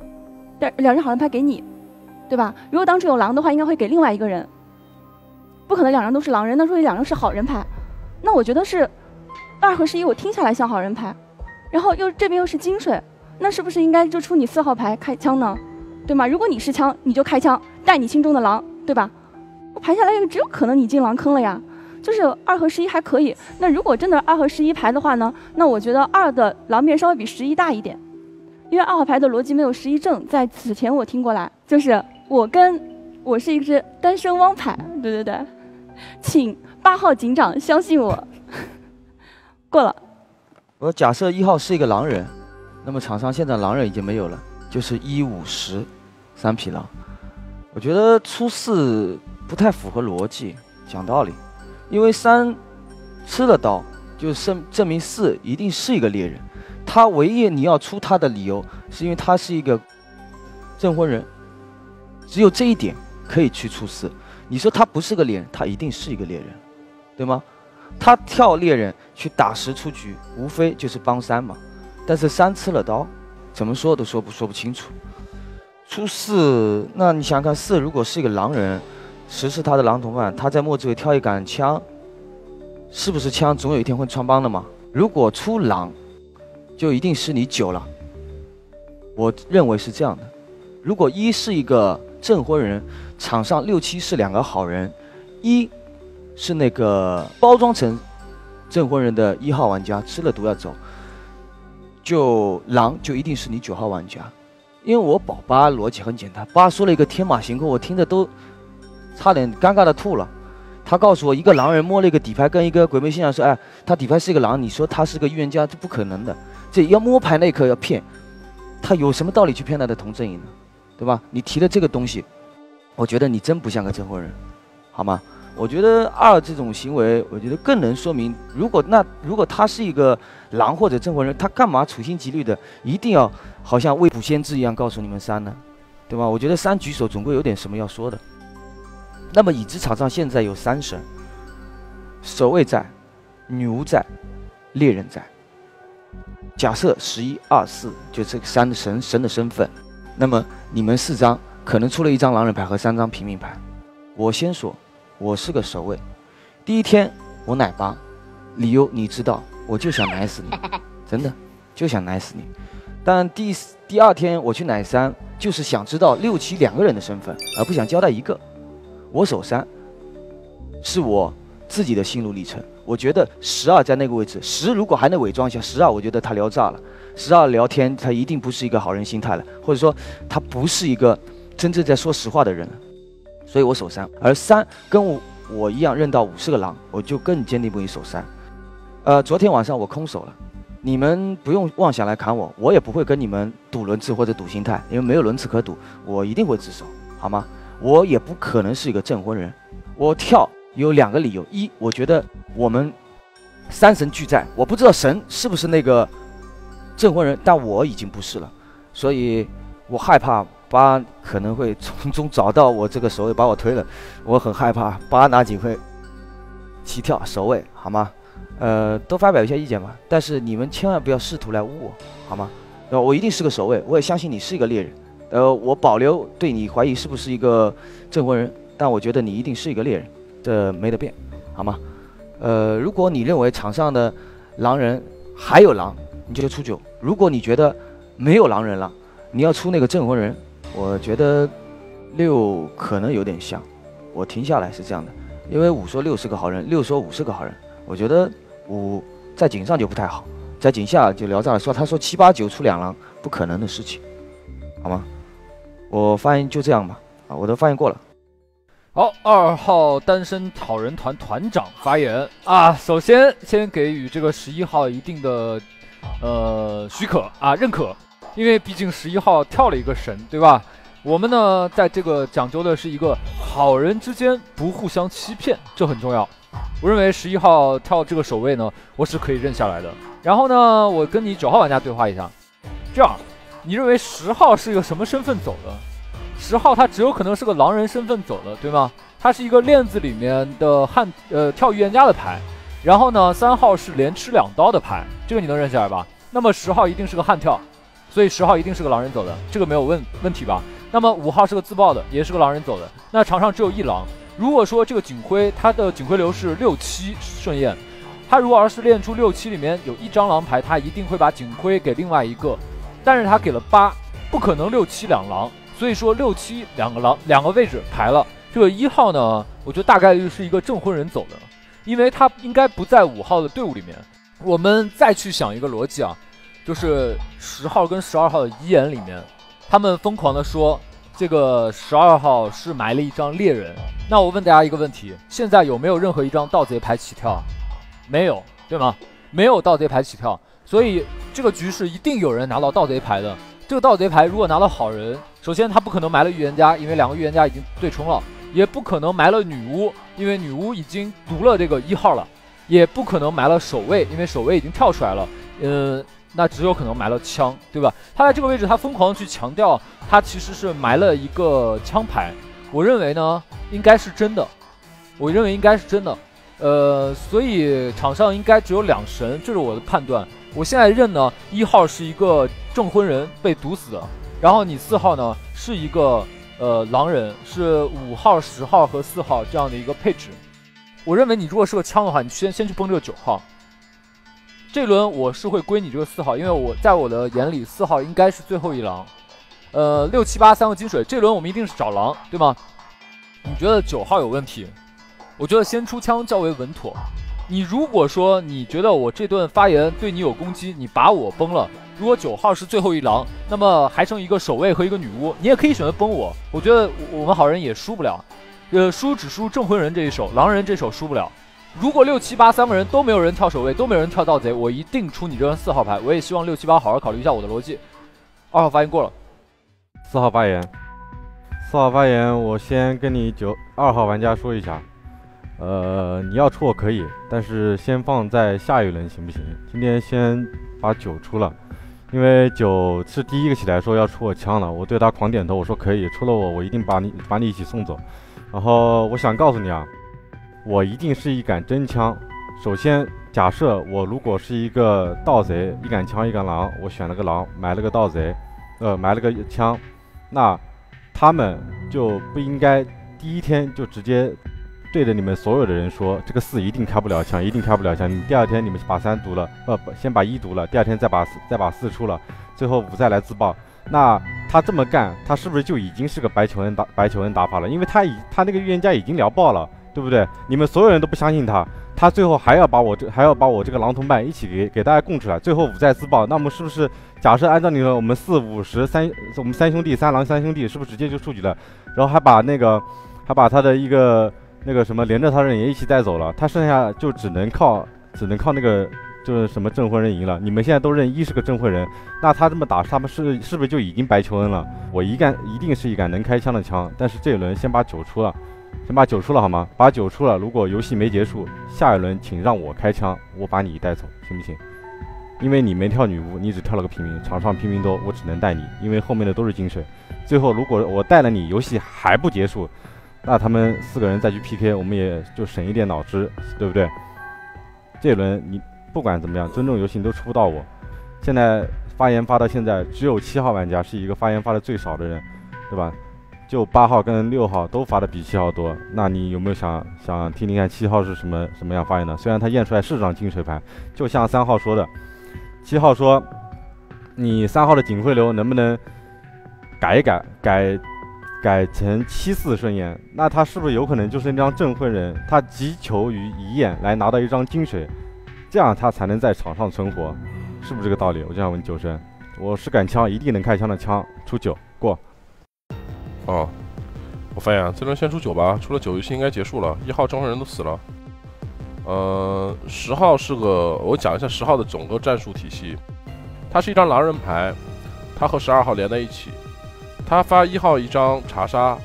，2张好人牌给你，对吧？如果当时有狼的话，应该会给另外一个人，不可能2张都是狼人，那所以2张是好人牌。那我觉得是2和11，我听下来像好人牌，然后这边又是金水，那是不是应该就出你4号牌开枪呢？对吗？如果你是枪，你就开枪带你心中的狼，对吧？我排下来只有可能你进狼坑了呀。就是2和11还可以，那如果真的2和11牌的话呢，那我觉得2的狼面稍微比11大一点，因为2号牌的逻辑没有11正。在此前我听过来，就是我是一只单身汪牌，对，请8号警长相信我。过了。 我假设1号是一个狼人，那么场上现在狼人已经没有了，就是1、5、10 3匹狼。我觉得出4不太符合逻辑，讲道理，因为3吃了刀，就是证明4一定是一个猎人。他唯一你要出他的理由，是因为他是一个证婚人，只有这一点可以去出4。你说他不是个猎人，他一定是一个猎人，对吗？他跳猎人去打10出局，无非就是帮3嘛。但是3吃了刀，怎么说都说不清楚。出4，那你想想看，4如果是一个狼人，10是他的狼同伴，他在末置位挑一杆枪，是不是枪总有一天会穿帮的嘛？如果出狼，就一定是你9了。我认为是这样的。如果1是一个证婚人，场上6、7是2个好人，1是那个包装成证婚人的1号玩家，吃了毒要走，就狼就一定是你9号玩家。因为我保8逻辑很简单，8说了一个天马行空，我听着都差点尴尬的吐了。他告诉我一个狼人摸了一个底牌，跟一个鬼魅新娘说，哎，他底牌是一个狼，你说他是个预言家，这不可能的。这要摸牌那一刻要骗，他有什么道理去骗他的同阵营呢？对吧？你提的这个东西， 我觉得你真不像个证婚人，好吗？我觉得2这种行为，我觉得更能说明，如果他是一个狼或者证婚人，他干嘛处心积虑的一定要好像未卜先知一样告诉你们3呢？对吧？我觉得3举手总归有点什么要说的。那么已知场上现在有3神，守卫在，女巫在，猎人在。假设11、2、4就这个3的神的身份，那么你们4张可能出了1张狼人牌和3张平民牌。我先说。我是个守卫，第1天我奶8，理由你知道，我就想奶死你，真的就想奶死你。但第2天我去奶3，就是想知道6、72个人的身份，而不想交代1个。我守3，是我自己的心路历程。我觉得12在那个位置，10如果还能伪装一下，12我觉得他聊炸了，12聊天他一定不是一个好人心态了，或者说他不是一个真正在说实话的人了。所以我守3，而3跟我一样认到5是个狼，我就更坚定不移守3。昨天晚上我空手了，你们不用妄想来砍我，我也不会跟你们赌轮次或者赌心态，因为没有轮次可赌，我一定会自首，好吗？我也不可能是一个证婚人。我跳有2个理由，一，我觉得我们3神俱在，我不知道神是不是那个证婚人，但我已经不是了，所以我害怕。8可能会从中找到我这个守卫把我推了，我很害怕8拿警徽起跳守卫，好吗？多发表一下意见吧，但是你们千万不要试图来污我，好吗？我一定是个守卫，我也相信你是一个猎人，我保留对你怀疑是不是一个证婚人，但我觉得你一定是一个猎人，这没得变，好吗？如果你认为场上的狼人还有狼，你就出9；如果你觉得没有狼人了，你要出那个证婚人。我觉得6可能有点像，我停下来是这样的，因为5说6是个好人，6说5是个好人，我觉得5在井上就不太好，在井下就聊炸了，他说7、8、9出2狼，不可能的事情，好吗？我发言就这样吧，我都发言过了。 好，2号单身好人团团长发言啊，首先给予这个11号一定的许可啊，认可。因为毕竟11号跳了一个神，对吧？我们呢，在这个讲究的是一个好人之间不互相欺骗，这很重要。我认为11号跳这个守卫呢，我是可以认下来的。然后呢，我跟你9号玩家对话一下，这样，你认为10号是一个什么身份走的？10号他只有可能是个狼人身份走的，对吗？他是一个链子里面的跳预言家的牌，然后呢，3号是连吃2刀的牌，这个你能认下来吧？那么10号一定是个悍跳。所以10号一定是个狼人走的，这个没有问题吧？那么5号是个自爆的，也是个狼人走的。那场上只有1狼。如果说这个警徽，它的警徽流是6、7顺验，他如果要是练出6、7里面有1张狼牌，他一定会把警徽给另外一个，但是他给了8，不可能6、7两狼，所以说6、7两个位置排了。这个1号呢，我觉得大概率是一个证婚人走的，因为他应该不在5号的队伍里面。我们再去想一个逻辑啊。就是10号跟12号的遗言里面，他们疯狂的说这个12号是埋了一张猎人。那我问大家一个问题，现在有没有任何一张盗贼牌起跳？没有，对吗？没有盗贼牌起跳，所以这个局是一定有人拿到盗贼牌的。这个盗贼牌如果拿到好人，首先他不可能埋了预言家，因为2个预言家已经对冲了，也不可能埋了女巫，因为女巫已经毒了这个1号了，也不可能埋了守卫，因为守卫已经跳出来了。那只有可能埋了枪，对吧？他在这个位置，他疯狂去强调，他其实是埋了一个枪牌。我认为呢，应该是真的。我认为应该是真的。所以场上应该只有2神，这是我的判断。我现在认呢，1号是一个证婚人被毒死的，然后你4号呢是一个狼人，是5号、10号和4号这样的一个配置。我认为你如果是个枪的话，你先去崩这个9号。这轮我是会归你这个4号，因为在我的眼里4号应该是最后一狼。6、7、8 3个金水，这轮我们一定是找狼，对吗？你觉得9号有问题？我觉得先出枪较为稳妥。你如果说你觉得我这顿发言对你有攻击，你把我崩了，如果9号是最后一狼，那么还剩一个守卫和一个女巫，你也可以选择崩我。我觉得我们好人也输不了，输只输证婚人这一手，狼人这手输不了。如果6、7、8 3个人都没有人跳守卫，都没有人跳盗贼，我一定出你这张4号牌。我也希望6、7、8好好考虑一下我的逻辑。2号发言过了。 4号发言。 4号发言，我先跟你2号玩家说一下，你要出我可以，但是先放在下一轮行不行？今天先把9出了，因为9是第一个起来说要出我枪了，我对他狂点头，我说可以，出了我一定把你一起送走。然后我想告诉你啊，我一定是一杆真枪。首先假设我如果是一个盗贼，一杆枪一杆狼，我选了个狼，埋了个盗贼，埋了个枪，那他们就不应该第一天就直接对着你们所有的人说这个4一定开不了枪，一定开不了枪。你第二天你们把3读了，先把1读了，第二天再把4出了，最后5再来自爆。那他这么干，他是不是就已经是个白求恩打法了？因为他那个预言家已经聊爆了，对不对？你们所有人都不相信他，他最后还要把我这个狼同伴一起给大家供出来，最后5再自爆。那么是不是假设按照你的我们4、5、10我们3兄弟3狼3兄弟是不是直接就出局了？然后还把他的一个那个什么连着他的人也一起带走了，他剩下就只能靠那个就是什么镇魂人赢了。你们现在都认1是个镇魂人，那他这么打，他们是不是就已经白求恩了？我一定是一杆能开枪的枪，但是这一轮先把9出了，好吗？把9出了，如果游戏没结束，下一轮请让我开枪，我把你带走，行不行？因为你没跳女巫，你只跳了个平民，场上平民多，我只能带你，因为后面的都是金水。最后如果我带了你，游戏还不结束，那他们4个人再去 PK， 我们也就省一点脑汁，对不对？这一轮你不管怎么样，尊重游戏你都出不到我。现在发言发到现在，只有7号玩家是一个发言发的最少的人，对吧？就8号跟6号都发的比7号多。那你有没有想听听看7号是什么样发言的？虽然他验出来是张金水牌，就像3号说的，7号说你3号的警徽流能不能改一改成7-4顺延？那他是不是有可能就是那张镇魂人，他急求于一验来拿到一张金水，这样他才能在场上存活，是不是这个道理？我就想问9神，我是杆枪，一定能开枪的枪，出9过。 哦，我发言这轮先出9吧，出了9游戏应该结束了，1号镇魂人都死了。10号是个，我讲一下10号的整个战术体系，它是一张狼人牌，它和12号连在一起。他发1号一张查杀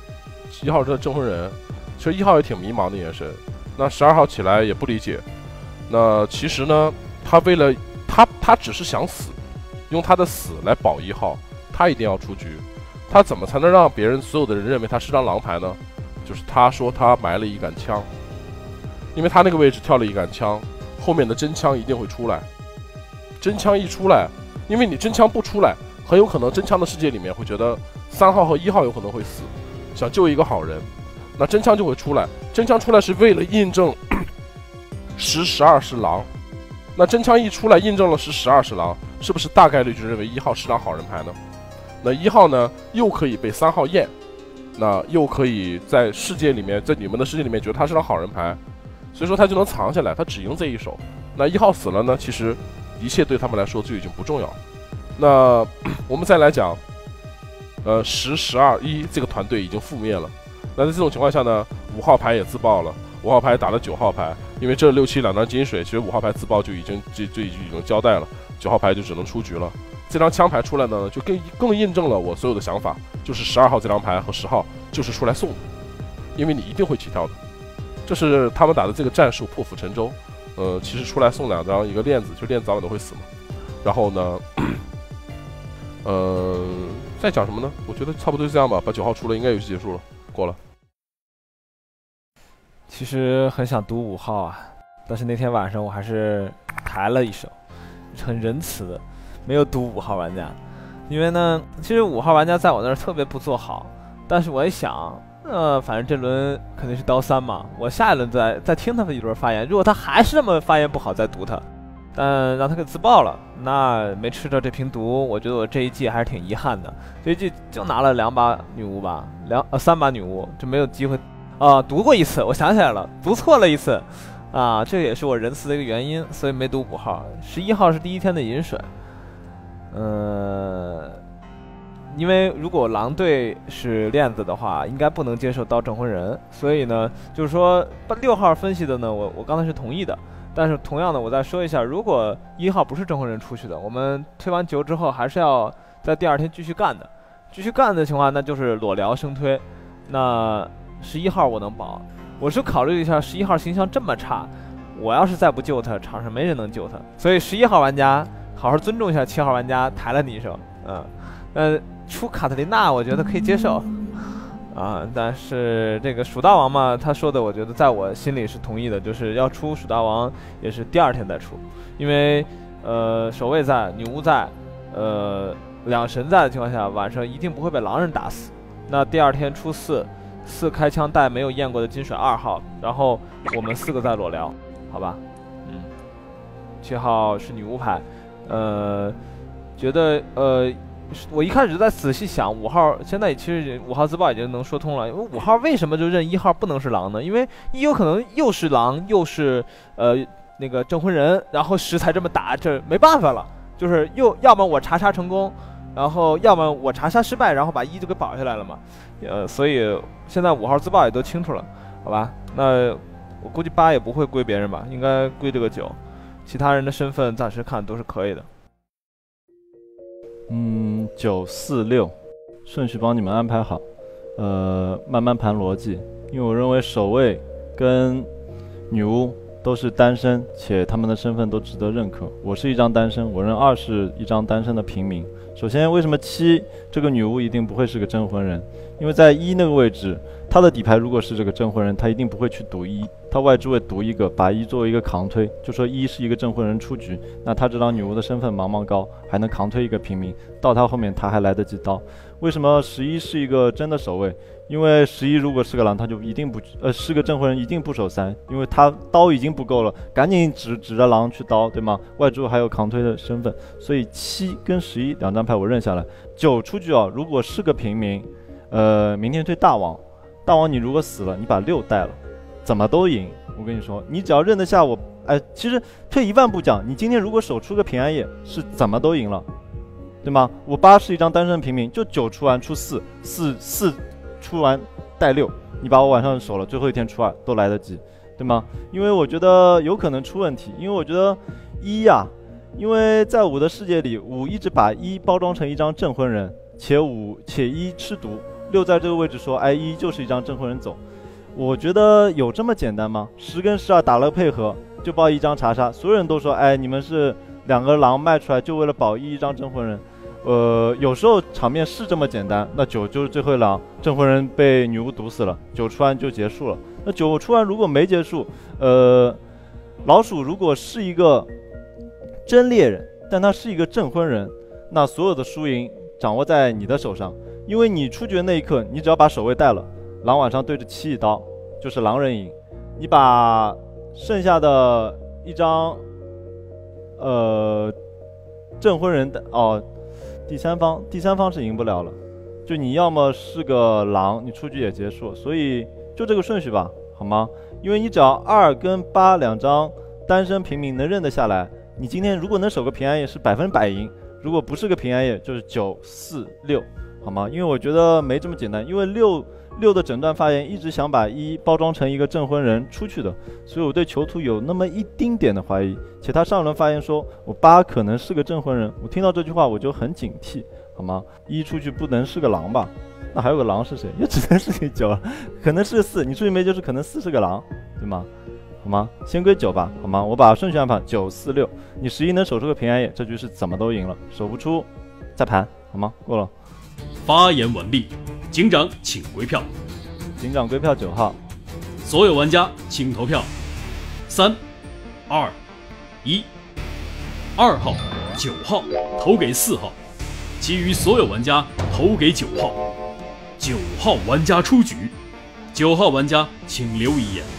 ，1号这镇魂人，其实1号也挺迷茫的眼神。那12号起来也不理解。那其实呢，他为了他只是想死，用他的死来保1号，他一定要出局。他怎么才能让别人所有的人认为他是张狼牌呢？就是他说他埋了一杆枪，因为他那个位置跳了一杆枪，后面的真枪一定会出来。真枪一出来，因为你真枪不出来，很有可能真枪的世界里面会觉得3号和1号有可能会死，想救一个好人，那真枪就会出来。真枪出来是为了印证10、12是狼，那真枪一出来印证了10、12是狼，是不是大概率就认为1号是张好人牌呢？那1号呢又可以被3号验，那又可以在世界里面，在你们的世界里面觉得他是张好人牌，所以说他就能藏下来，他只赢这一手。那1号死了呢，其实一切对他们来说就已经不重要。那我们再来讲10、12、1这个团队已经覆灭了。那在这种情况下呢，5号牌也自爆了，5号牌打了9号牌，因为这6、7两张金水，其实5号牌自爆就已经交代了，9号牌就只能出局了。这张枪牌出来呢，就更印证了我所有的想法，就是12号这张牌和10号就是出来送的，因为你一定会起跳的。这是他们打的这个战术，破釜沉舟。其实出来送2张，一个链子，就链子早晚都会死嘛。然后呢，再讲什么呢？我觉得差不多就这样吧，把9号出了，应该游戏结束了，过了。 其实很想读5号啊，但是那天晚上我还是抬了一手，很仁慈的。没有赌5号玩家，因为呢，其实5号玩家在我那儿特别不做好，但是我一想，反正这轮肯定是刀3嘛，我下一轮再听他们一轮发言，如果他还是这么发言不好，再读他，但让他给自爆了，那没吃着这瓶毒，我觉得我这一季还是挺遗憾的，这一季就拿了2把女巫吧，3把女巫，就没有机会读过一次，我想起来了，读错了一次，这也是我仁慈的一个原因，所以没读5号，11号是第一天的饮水。因为如果狼队是链子的话，应该不能接受刀镇魂人，所以呢，就是说6号分析的呢，我刚才是同意的，但是同样的，我再说一下，如果1号不是镇魂人出去的，我们推完9之后还是要在第2天继续干的， 继续干的情况，那就是裸聊生推。那11号我能保，我是考虑一下11号形象这么差，我要是再不救他，场上没人能救他。所以11号玩家好好尊重一下7号玩家抬了你一手，出卡特琳娜我觉得可以接受。但是这个蜀大王嘛，他说的我觉得在我心里是同意的，就是要出蜀大王也是第2天再出，因为守卫在，女巫在，两神在的情况下，晚上一定不会被狼人打死。那第2天出4开枪带没有验过的金水2号，然后我们4个在裸聊，好吧？7号是女巫牌，觉得我一开始就在仔细想5号，现在其实5号自爆已经能说通了。因为5号为什么就认1号不能是狼呢？因为1有可能又是狼又是那个证婚人，然后10才这么打，这没办法了，就是要么我查杀成功，然后要么我查杀失败，然后把1就给保下来了嘛。所以现在5号自爆也都清楚了，好吧？那我估计8也不会归别人吧，应该归这个9，其他人的身份暂时看都是可以的。 9、4、6，顺序帮你们安排好，慢慢盘逻辑，因为我认为守卫跟女巫都是单身，且他们的身份都值得认可。我是一张单身，我认2是一张单身的平民。首先，为什么7这个女巫一定不会是个证婚人？因为在1那个位置，他的底牌如果是这个证婚人，他一定不会去赌1，他外置位赌一个，把1作为一个扛推，就说1是一个证婚人出局，那他这张女巫的身份茫茫高，还能扛推一个平民，到他后面他还来得及刀。为什么11是一个真的守卫？因为11如果是个狼，他就一定不是个证婚人，一定不守3，因为他刀已经不够了，赶紧指着狼去刀，对吗？外注还有扛推的身份，所以7跟11两张牌我认下来。9出局如果是个平民，明天推大王，大王你如果死了，你把6带了，怎么都赢。我跟你说，你只要认得下我，其实退1万步讲，你今天如果守出个平安夜，是怎么都赢了，对吗？我8是一张单身平民，就9出完出4出完带6，你把我晚上守了，最后一天出2都来得及，对吗？因为我觉得有可能出问题，因为我觉得1因为在5的世界里，5一直把1包装成一张证婚人，且1吃毒，6在这个位置说1就是一张证婚人走，我觉得有这么简单吗？10跟12打了配合就报1张查杀，所有人都说你们是2个狼卖出来就为了保一张证婚人。有时候场面是这么简单，那9就是最后一狼，证婚人被女巫毒死了，9出完就结束了。那9出完如果没结束，老鼠如果是一个真猎人，但他是一个证婚人，那所有的输赢掌握在你的手上，因为你出局那一刻，你只要把守卫带了，狼晚上对着7一刀就是狼人赢，你把剩下的一张证婚人的第三方是赢不了了，就你要么是个狼，你出局也结束，所以就这个顺序吧，好吗？因为你只要2跟8两张单身平民能认得下来，你今天如果能守个平安夜是100%赢，如果不是个平安夜就是9、4、6，好吗？因为我觉得没这么简单，因为6的整段发言一直想把1包装成一个证婚人出去的，所以我对囚徒有那么一丁点的怀疑。且他上轮发言说我8可能是个证婚人，我听到这句话我就很警惕，好吗？1出去不能是个狼吧？那还有个狼是谁？也只能是你9了，可能是4，你出去没就是可能4是个狼，对吗？好吗？先归9吧，好吗？我把顺序安排9、4、6，你11能守出个平安夜，这局是怎么都赢了，守不出再盘，好吗？过了。 发言完毕，警长请归票。 警长归票9号， 所有玩家请投票。3、2、1，2号、9号投给4号，其余所有玩家投给9号。9号玩家出局，9号玩家请留一言。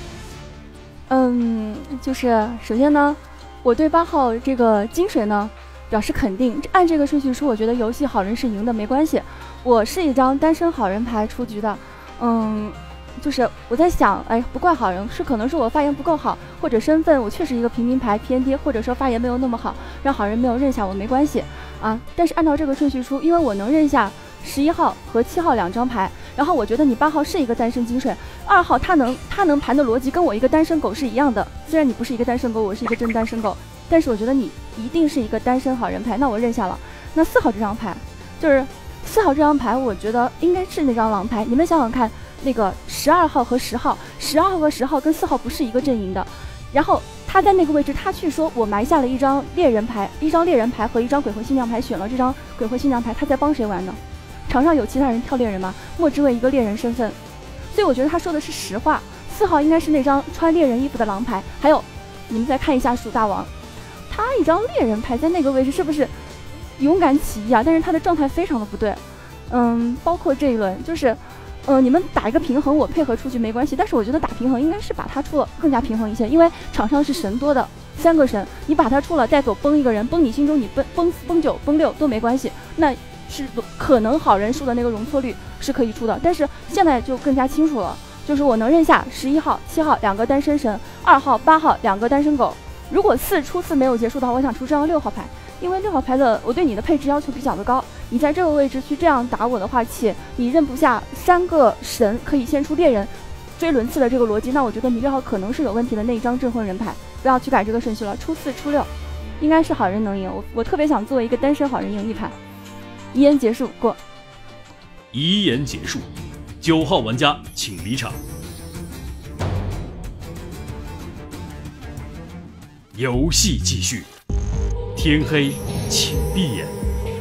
就是首先呢，我对8号这个金水呢表示肯定，按这个顺序出，我觉得游戏好人是赢的，没关系。我是一张单身好人牌出局的，就是我在想，不怪好人，可能是我发言不够好，或者身份我确实一个平民牌偏低，或者说发言没有那么好，让好人没有认下我，没关系啊。但是按照这个顺序出，因为我能认下11号和7号2张牌，然后我觉得你8号是一个单身金水，2号他能盘的逻辑跟我一个单身狗是一样的，虽然你不是一个单身狗，我是一个真单身狗，但是我觉得你一定是一个单身好人牌，那我认下了。那4号这张牌就是 4号这张牌，我觉得应该是那张狼牌。你们想想看，那个12号和10号，12号和10号跟4号不是一个阵营的。然后他在那个位置，他去说我埋下了一张猎人牌，一张猎人牌和一张鬼魂新娘牌，选了这张鬼魂新娘牌，他在帮谁玩呢？场上有其他人跳猎人吗？莫之为一个猎人身份，所以我觉得他说的是实话。4号应该是那张穿猎人衣服的狼牌。还有，你们再看一下鼠大王，他一张猎人牌在那个位置是不是勇敢起义啊？但是他的状态非常的不对。包括这一轮就是。你们打一个平衡，我配合出去没关系，但是我觉得打平衡应该是把他出了更加平衡一些，因为场上是神多的，3个神，你把他出了带走崩一个人，崩你心中你崩9崩6都没关系，那是可能好人数的那个容错率是可以出的，但是现在就更加清楚了，就是我能认下11号、7号2个单身神，2号、8号2个单身狗，如果出4没有结束的话，我想出这张6号牌。因为6号牌的我对你的配置要求比较的高，你在这个位置去这样打我的话，且你认不下3个神可以先出猎人追轮次的这个逻辑，那我觉得你6号可能是有问题的那一张镇魂人牌，不要去改这个顺序了，出4出6应该是好人能赢，我特别想做一个单身好人赢一盘。遗言结束，过。 遗言结束，9号玩家请离场。游戏继续。天黑，请闭眼。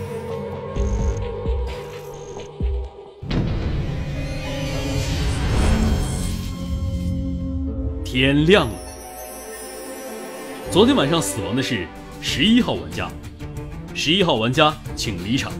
天亮了。昨天晚上死亡的是11号玩家，11号玩家请离场。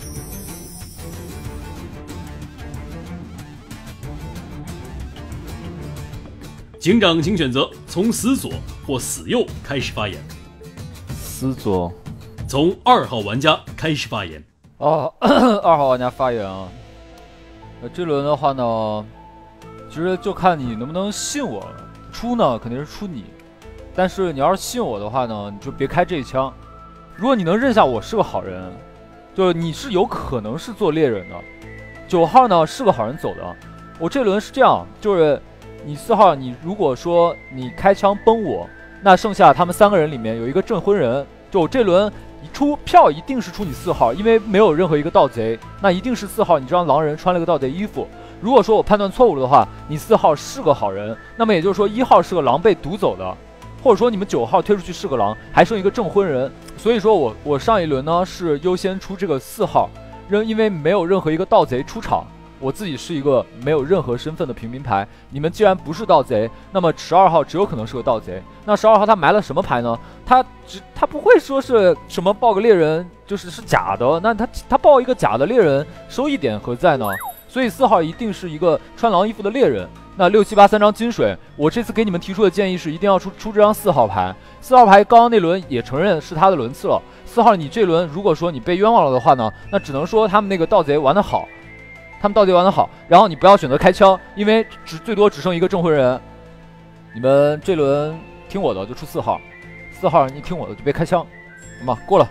警长请选择从死左或死右开始发言。 死左， 从2号玩家开始发言。 2号玩家发言啊。这轮的话呢，其实就看你能不能信我了。出呢肯定是出你，但是你要是信我的话呢，你就别开这一枪。如果你能认下我是个好人，就是你是有可能是做猎人的。9号呢是个好人走的。我这轮是这样，就是你4号，你如果说你开枪崩我。那剩下他们3个人里面有一个镇魂人，就这轮一出票一定是出你4号，因为没有任何一个盗贼，那一定是4号你这张狼人穿了个盗贼衣服。如果说我判断错误了的话，你4号是个好人，那么也就是说1号是个狼被毒走的，或者说你们9号推出去是个狼，还剩一个镇魂人。所以说我上一轮呢是优先出这个4号，因为没有任何一个盗贼出场。我自己是一个没有任何身份的平民牌，你们既然不是盗贼，那么12号只有可能是个盗贼。那12号他埋了什么牌呢？他不会说是什么报个猎人就是假的，那他报一个假的猎人收益点何在呢？所以4号一定是一个穿狼衣服的猎人。那6、7、83张金水，我这次给你们提出的建议是一定要出这张4号牌。4号牌刚刚那轮也承认是他的轮次了。4号你这轮如果说你被冤枉了的话呢，那只能说他们那个盗贼玩得好。然后你不要选择开枪，因为最多只剩一个镇魂人。你们这轮听我的就出4号，4号你听我的就别开枪，好吗？过了。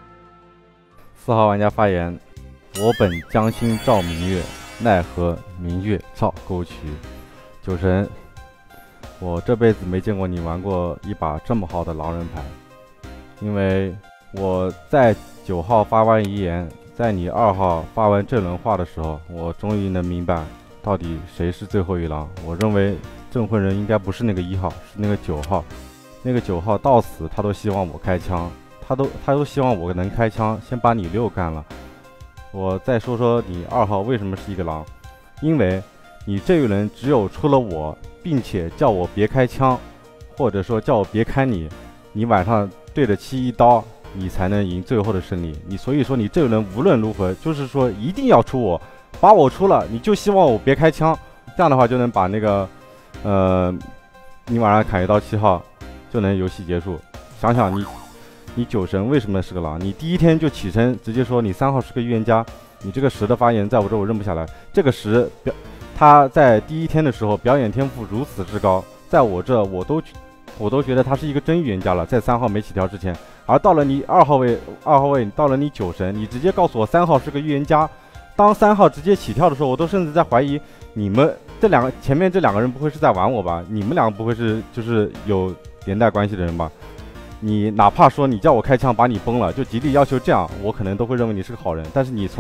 4号玩家发言：我本将心照明月，奈何明月照沟渠。酒神，我这辈子没见过你玩过一把这么好的狼人牌，因为我在9号发完遗言。在你2号发完这轮话的时候，我终于能明白到底谁是最后一狼。我认为镇魂人应该不是那个1号，是那个9号。那个9号到死他都希望我开枪，他都希望我能开枪，先把你6干了。我再说说你2号为什么是一个狼，因为你这一轮只有出了我，并且叫我别开枪，或者说叫我别开你，你晚上对着7一刀。你才能赢最后的胜利。所以说你这个人无论如何，就是说一定要出我，把我出了，你就希望我别开枪，这样的话就能把那个，你晚上砍一刀7号，就能游戏结束。想想你酒神为什么是个狼？你第一天就起身直接说你3号是个预言家，你这个10的发言在我这我认不下来。这个10他在第一天的时候表演天赋如此之高，在我这我都觉得他是一个真预言家了，在3号没起跳之前。而到了你2号位，到了你酒神，你直接告诉我3号是个预言家。当3号直接起跳的时候，我都甚至在怀疑你们前面这2个人不会是在玩我吧？你们2个不会是就是有连带关系的人吧？你哪怕说你叫我开枪把你崩了，就极力要求这样，我可能都会认为你是个好人。但是你从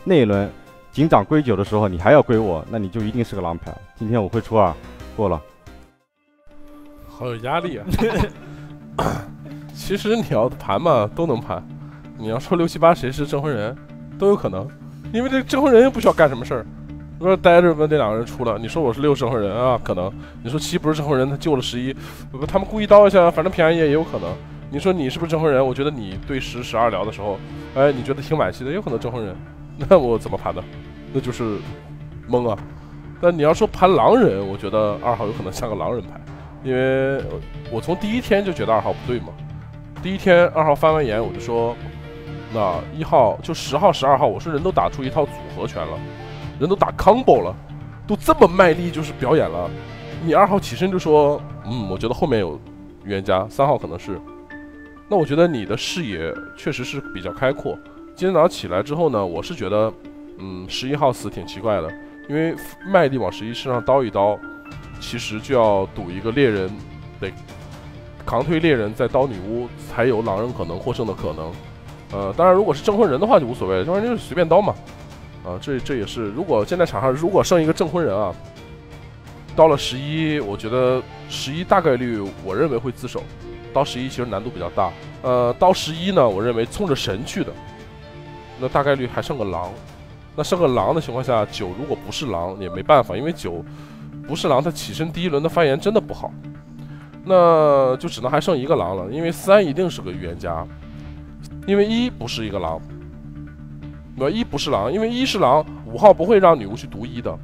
那一轮警长归9的时候，你还要归我，那你就一定是个狼牌。今天我会出2，过了。 好有压力啊！其实你要盘嘛，都能盘。你要说6、7、8谁是证婚人，都有可能，因为这证婚人又不需要干什么事儿。如果待着问这2个人出了，你说我是6证婚人啊，可能；你说7不是证婚人，他救了11，他们故意刀一下，反正便宜也有可能。你说你是不是证婚人？我觉得你对10、12聊的时候，哎，你觉得挺买气的，有可能证婚人。那我怎么盘的？那就是懵啊。但你要说盘狼人，我觉得2号有可能像个狼人牌。因为我从第一天就觉得2号不对嘛，第一天2号发完言我就说，那1号就10号、12号，我说人都打出一套组合拳了，人都打 combo 了，都这么卖力就是表演了，你2号起身就说，我觉得后面有预言家，3号可能是，那我觉得你的视野确实是比较开阔。今天早上起来之后呢，我是觉得，11号死挺奇怪的，因为卖力往11身上刀一刀。其实就要赌一个猎人得扛推猎人再刀女巫，才有狼人可能获胜的可能。当然如果是证婚人的话就无所谓，证婚人就是随便刀嘛。这也是，如果现在场上如果剩一个证婚人啊，到了11，我觉得11大概率我认为会自首，刀11其实难度比较大。刀11呢，我认为冲着神去的，那大概率还剩个狼。那剩个狼的情况下，9如果不是狼也没办法，因为9。不是狼，他起身第一轮的发言真的不好，那就只能还剩一个狼了，因为3一定是个预言家，因为1不是一个狼，1不是狼，因为1是狼，5号不会让女巫去读1的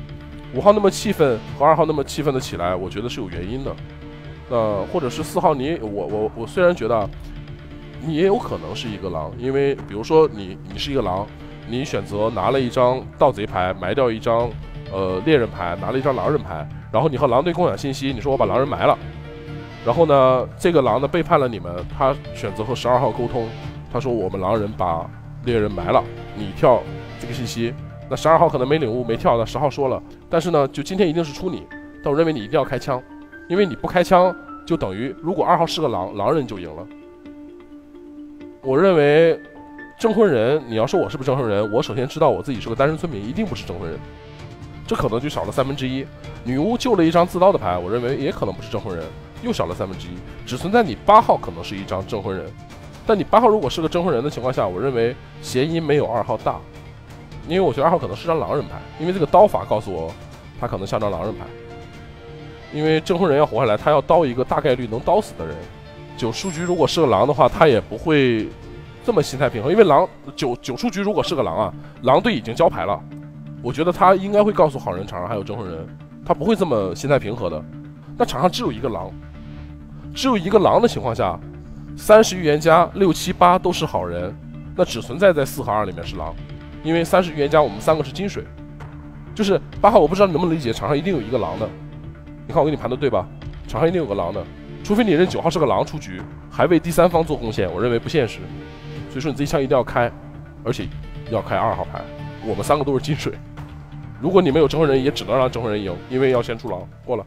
，5号那么气愤和2号那么气愤的起来，我觉得是有原因的，或者是4号我虽然觉得你也有可能是一个狼，因为比如说你是一个狼，你选择拿了一张盗贼牌，埋掉一张。猎人牌，拿了一张狼人牌，然后你和狼队共享信息，你说我把狼人埋了，然后呢，这个狼呢背叛了你们，他选择和12号沟通，他说我们狼人把猎人埋了，你跳这个信息，那12号可能没领悟没跳，那10号说了，但是呢，就今天一定是出你，但我认为你一定要开枪，因为你不开枪就等于如果2号是个狼，狼人就赢了。我认为证婚人，你要说我是不是证婚人，我首先知道我自己是个单身村民，一定不是证婚人。这可能就少了1/3，女巫救了一张自刀的牌，我认为也可能不是证婚人，又少了1/3，只存在你8号可能是一张证婚人，但你8号如果是个证婚人的情况下，我认为嫌疑没有2号大，因为我觉得2号可能是张狼人牌，因为这个刀法告诉我他可能像张狼人牌，因为证婚人要活下来，他要刀一个大概率能刀死的人，9出局如果是个狼的话，他也不会这么心态平衡，因为狼9出局如果是个狼啊，狼队已经交牌了。我觉得他应该会告诉好人场上还有证婚人，他不会这么心态平和的。那场上只有一个狼，只有一个狼的情况下，30预言家6、7、8都是好人，那只存在在4和2里面是狼，因为30预言家我们3个是金水，就是8号我不知道你能不能理解，场上一定有一个狼的。你看我给你盘的对吧？场上一定有个狼的，除非你认9号是个狼出局，还为第三方做贡献，我认为不现实。所以说你这一枪一定要开，而且要开2号牌。我们3个都是金水，如果你没有证婚人，也只能让证婚人赢，因为要先出狼。过了。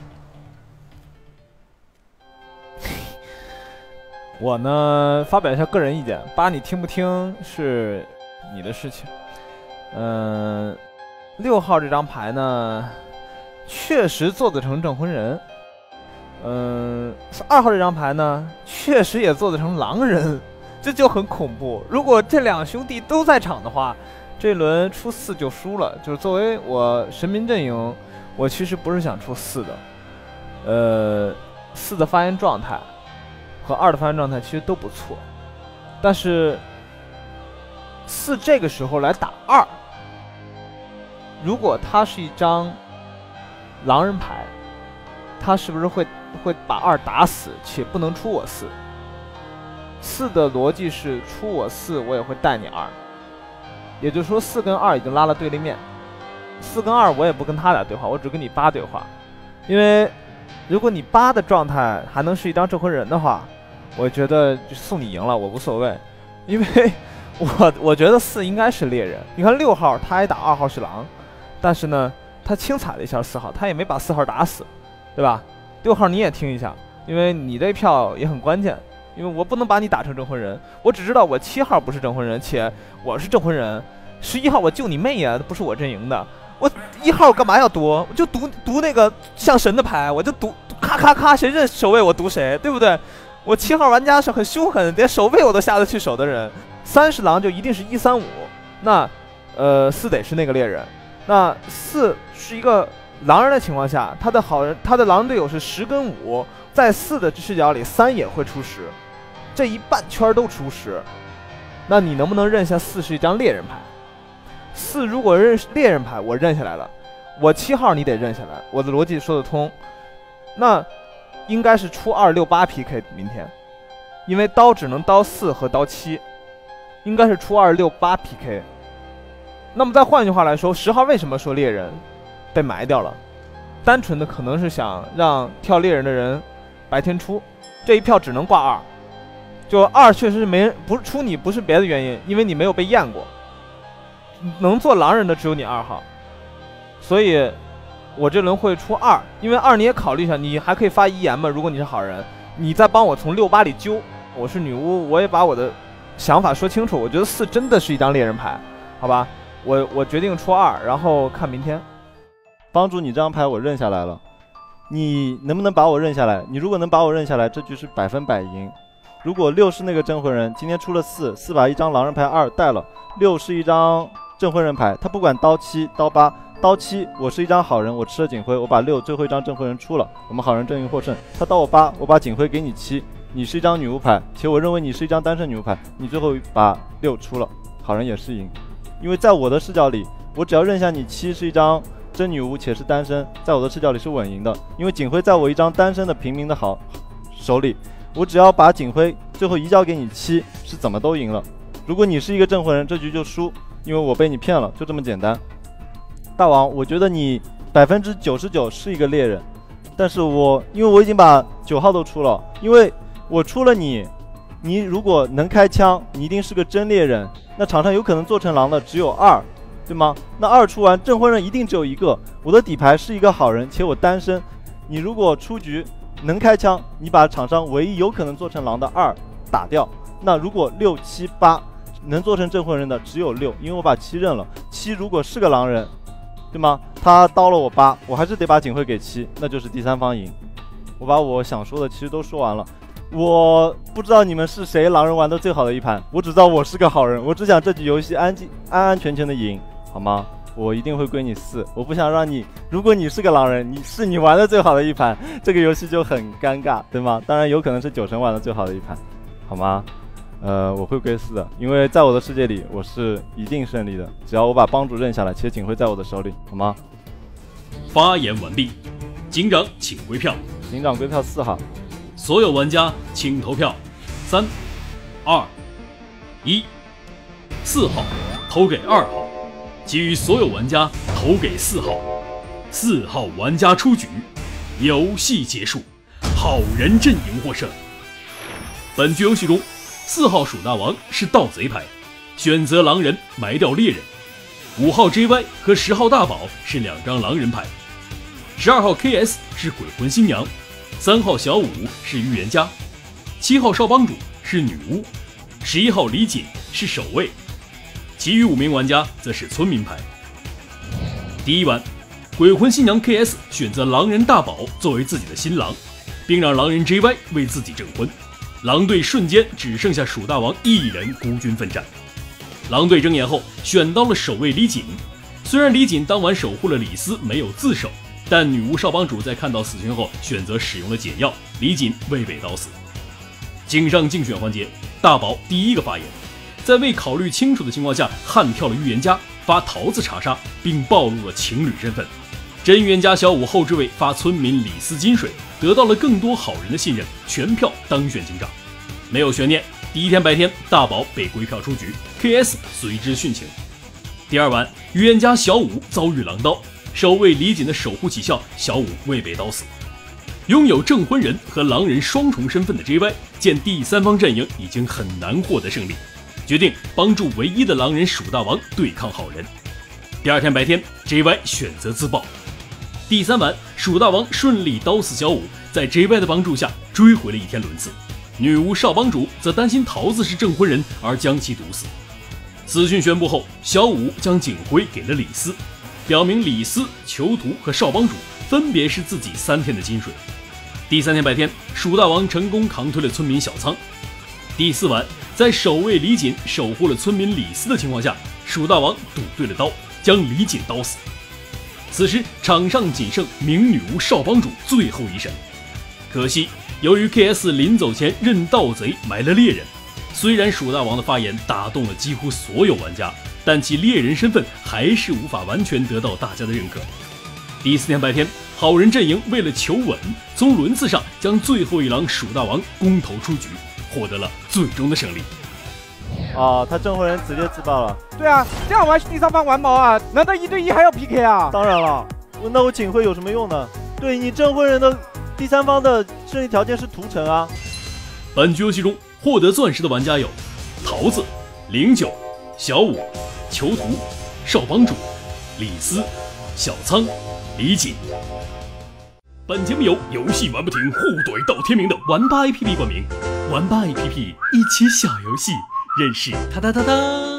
我呢，发表一下个人意见，8你听不听是你的事情。6号这张牌呢，确实做得成证婚人。2号这张牌呢，确实也做得成狼人，这就很恐怖。如果这2兄弟都在场的话，这轮出4就输了。就是作为我神明阵营，我其实不是想出4的。4的发言状态和2的发言状态其实都不错，但是4这个时候来打2，如果他是一张狼人牌，他是不是会把2打死，且不能出我4？ 4的逻辑是出我4，我也会带你2，也就是说4跟2已经拉了对立面。4跟2我也不跟他俩对话，我只跟你8对话，因为如果你8的状态还能是一张证婚人的话，我觉得就送你赢了，我无所谓，因为我觉得4应该是猎人。你看6号他也打2号是狼，但是呢他轻踩了一下4号，他也没把4号打死，对吧？6号你也听一下，因为你这票也很关键，因为我不能把你打成证婚人，我只知道我7号不是证婚人，且我是证婚人， 11号我救你妹呀，不是我阵营的。我1号干嘛要读？我就读那个像神的牌，我就读咔咔咔，谁认守卫我读谁，对不对？我7号玩家是很凶狠，连守卫我都下得去手的人。3是狼就一定是135，那4得是那个猎人。那4是一个狼人的情况下，他的狼队友是10跟5，在4的视角里3也会出10，这一半圈都出10。那你能不能认下4是一张猎人牌？4如果认猎人牌，我认下来了，我7号你得认下来，我的逻辑说得通。那应该是出2、6、8 PK 明天，因为刀只能刀4和刀7，应该是出2、6、8 PK。那么再换句话来说，10号为什么说猎人被埋掉了？单纯的可能是想让跳猎人的人白天出，这一票只能挂2。就2确实是没人，不是出你，不是别的原因，因为你没有被验过。能做狼人的只有你2号，所以我这轮会出2，因为2你也考虑一下，你还可以发遗言嘛，如果你是好人，你再帮我从6、8里揪。我是女巫，我也把我的想法说清楚。我觉得4真的是一张猎人牌，好吧？我决定出2，然后看明天。 帮主，你这张牌我认下来了，你能不能把我认下来？你如果能把我认下来，这局是100%赢。如果6是那个镇魂人，今天出了4把一张狼人牌2带了，6是一张镇魂人牌，他不管刀7、刀8，刀7我是一张好人，我吃了警徽，我把6最后一张镇魂人出了，我们好人阵营获胜。他刀我8，我把警徽给你7，你是一张女巫牌，且我认为你是一张单身女巫牌，你最后把6出了，好人也是赢。因为在我的视角里，我只要认下你7是一张真女巫且是单身，在我的视角里是稳赢的，因为警徽在我一张单身的平民的好手里，我只要把警徽最后移交给你7，是怎么都赢了。如果你是一个镇魂人，这局就输，因为我被你骗了，就这么简单。大王，我觉得你99%是一个猎人，但是因为我已经把9号都出了，因为我出了你如果能开枪，你一定是个真猎人，那场上有可能做成狼的只有2，对吗？那2出完，镇魂人一定只有1个，我的底牌是一个好人，且我单身，你如果出局能开枪，你把场上唯一有可能做成狼的2打掉。那如果6、7、8能做成镇魂人的只有6，因为我把7认了。7如果是个狼人，对吗？他刀了我8，我还是得把警徽给7，那就是第3方赢。我把我想说的其实都说完了。我不知道你们是谁狼人玩的最好的一盘，我只知道我是个好人，我只想这局游戏安全的赢，好吗？我一定会归你4，我不想让你，如果你是个狼人，你玩的最好的一盘，这个游戏就很尴尬，对吗？当然有可能是9成玩的最好的一盘，好吗？我会归4的，因为在我的世界里我是一定胜利的，只要我把帮主认下来，且警徽在我的手里，好吗？ 发言完毕，警长请归票。 警长归票4号。 所有玩家请投票。3、2、1， 4号投给2号，其余所有玩家投给4号。4号玩家出局，游戏结束，好人阵营获胜。本局游戏中，4号鼠大王是盗贼牌，选择狼人埋掉猎人。5号 JY 和10号大宝是2张狼人牌。12号 KS 是鬼魂新娘，3号小五是预言家，7号少帮主是女巫，11号李锦是守卫，其余5名玩家则是村民牌。第一晚，鬼魂新娘 KS 选择狼人大宝作为自己的新郎，并让狼人 JY 为自己证婚。狼队瞬间只剩下鼠大王1人孤军奋战。狼队睁眼后选到了守卫李锦，虽然李锦当晚守护了李斯没有自首，但女巫少帮主在看到死讯后选择使用了解药，李锦未被刀死。井上竞选环节，大宝第一个发言，在未考虑清楚的情况下悍跳了预言家，发桃子查杀，并暴露了情侣身份。真预言家小五后置位发村民李斯金水，得到了更多好人的信任，全票当选警长。没有悬念，第一天白天，大宝被归票出局 ，KS 随之殉情。第二晚，预言家小五遭遇狼刀，守卫李锦的守护起效，小五未被刀死。拥有证婚人和狼人双重身份的 JY 见第三方阵营已经很难获得胜利，决定帮助唯一的狼人鼠大王对抗好人。第二天白天 ，JY 选择自爆。第三晚，鼠大王顺利刀死小五，在 JY 的帮助下追回了一天轮次。女巫少帮主则担心桃子是证婚人而将其毒死。 死讯宣布后，小五将警徽给了李斯，表明李斯、囚徒和少帮主分别是自己3天的金水。第3天白天，蜀大王成功扛退了村民小仓。第4晚，在守卫李锦守护了村民李斯的情况下，蜀大王赌对了刀，将李锦刀死。此时场上仅剩明女巫少帮主最后一审。可惜由于 KS 临走前认盗贼埋了猎人，虽然蜀大王的发言打动了几乎所有玩家，但其猎人身份还是无法完全得到大家的认可。第4天白天，好人阵营为了求稳，从轮次上将最后一狼蜀大王公投出局，获得了最终的胜利。 啊，他证婚人直接自爆了。 对啊，这样玩第3方玩毛啊？难道1对1还要 PK 啊？ 当然了，那我警徽有什么用呢？对你证婚人的第3方的胜利条件是屠城啊。 本局游戏中获得钻石的玩家有桃子、09、小五、囚徒、少帮主、李斯、小仓、李锦。本节目由游戏玩不停、互怼到天明的玩吧 APP 冠名，玩吧 APP 一起小游戏，认识哒哒哒哒。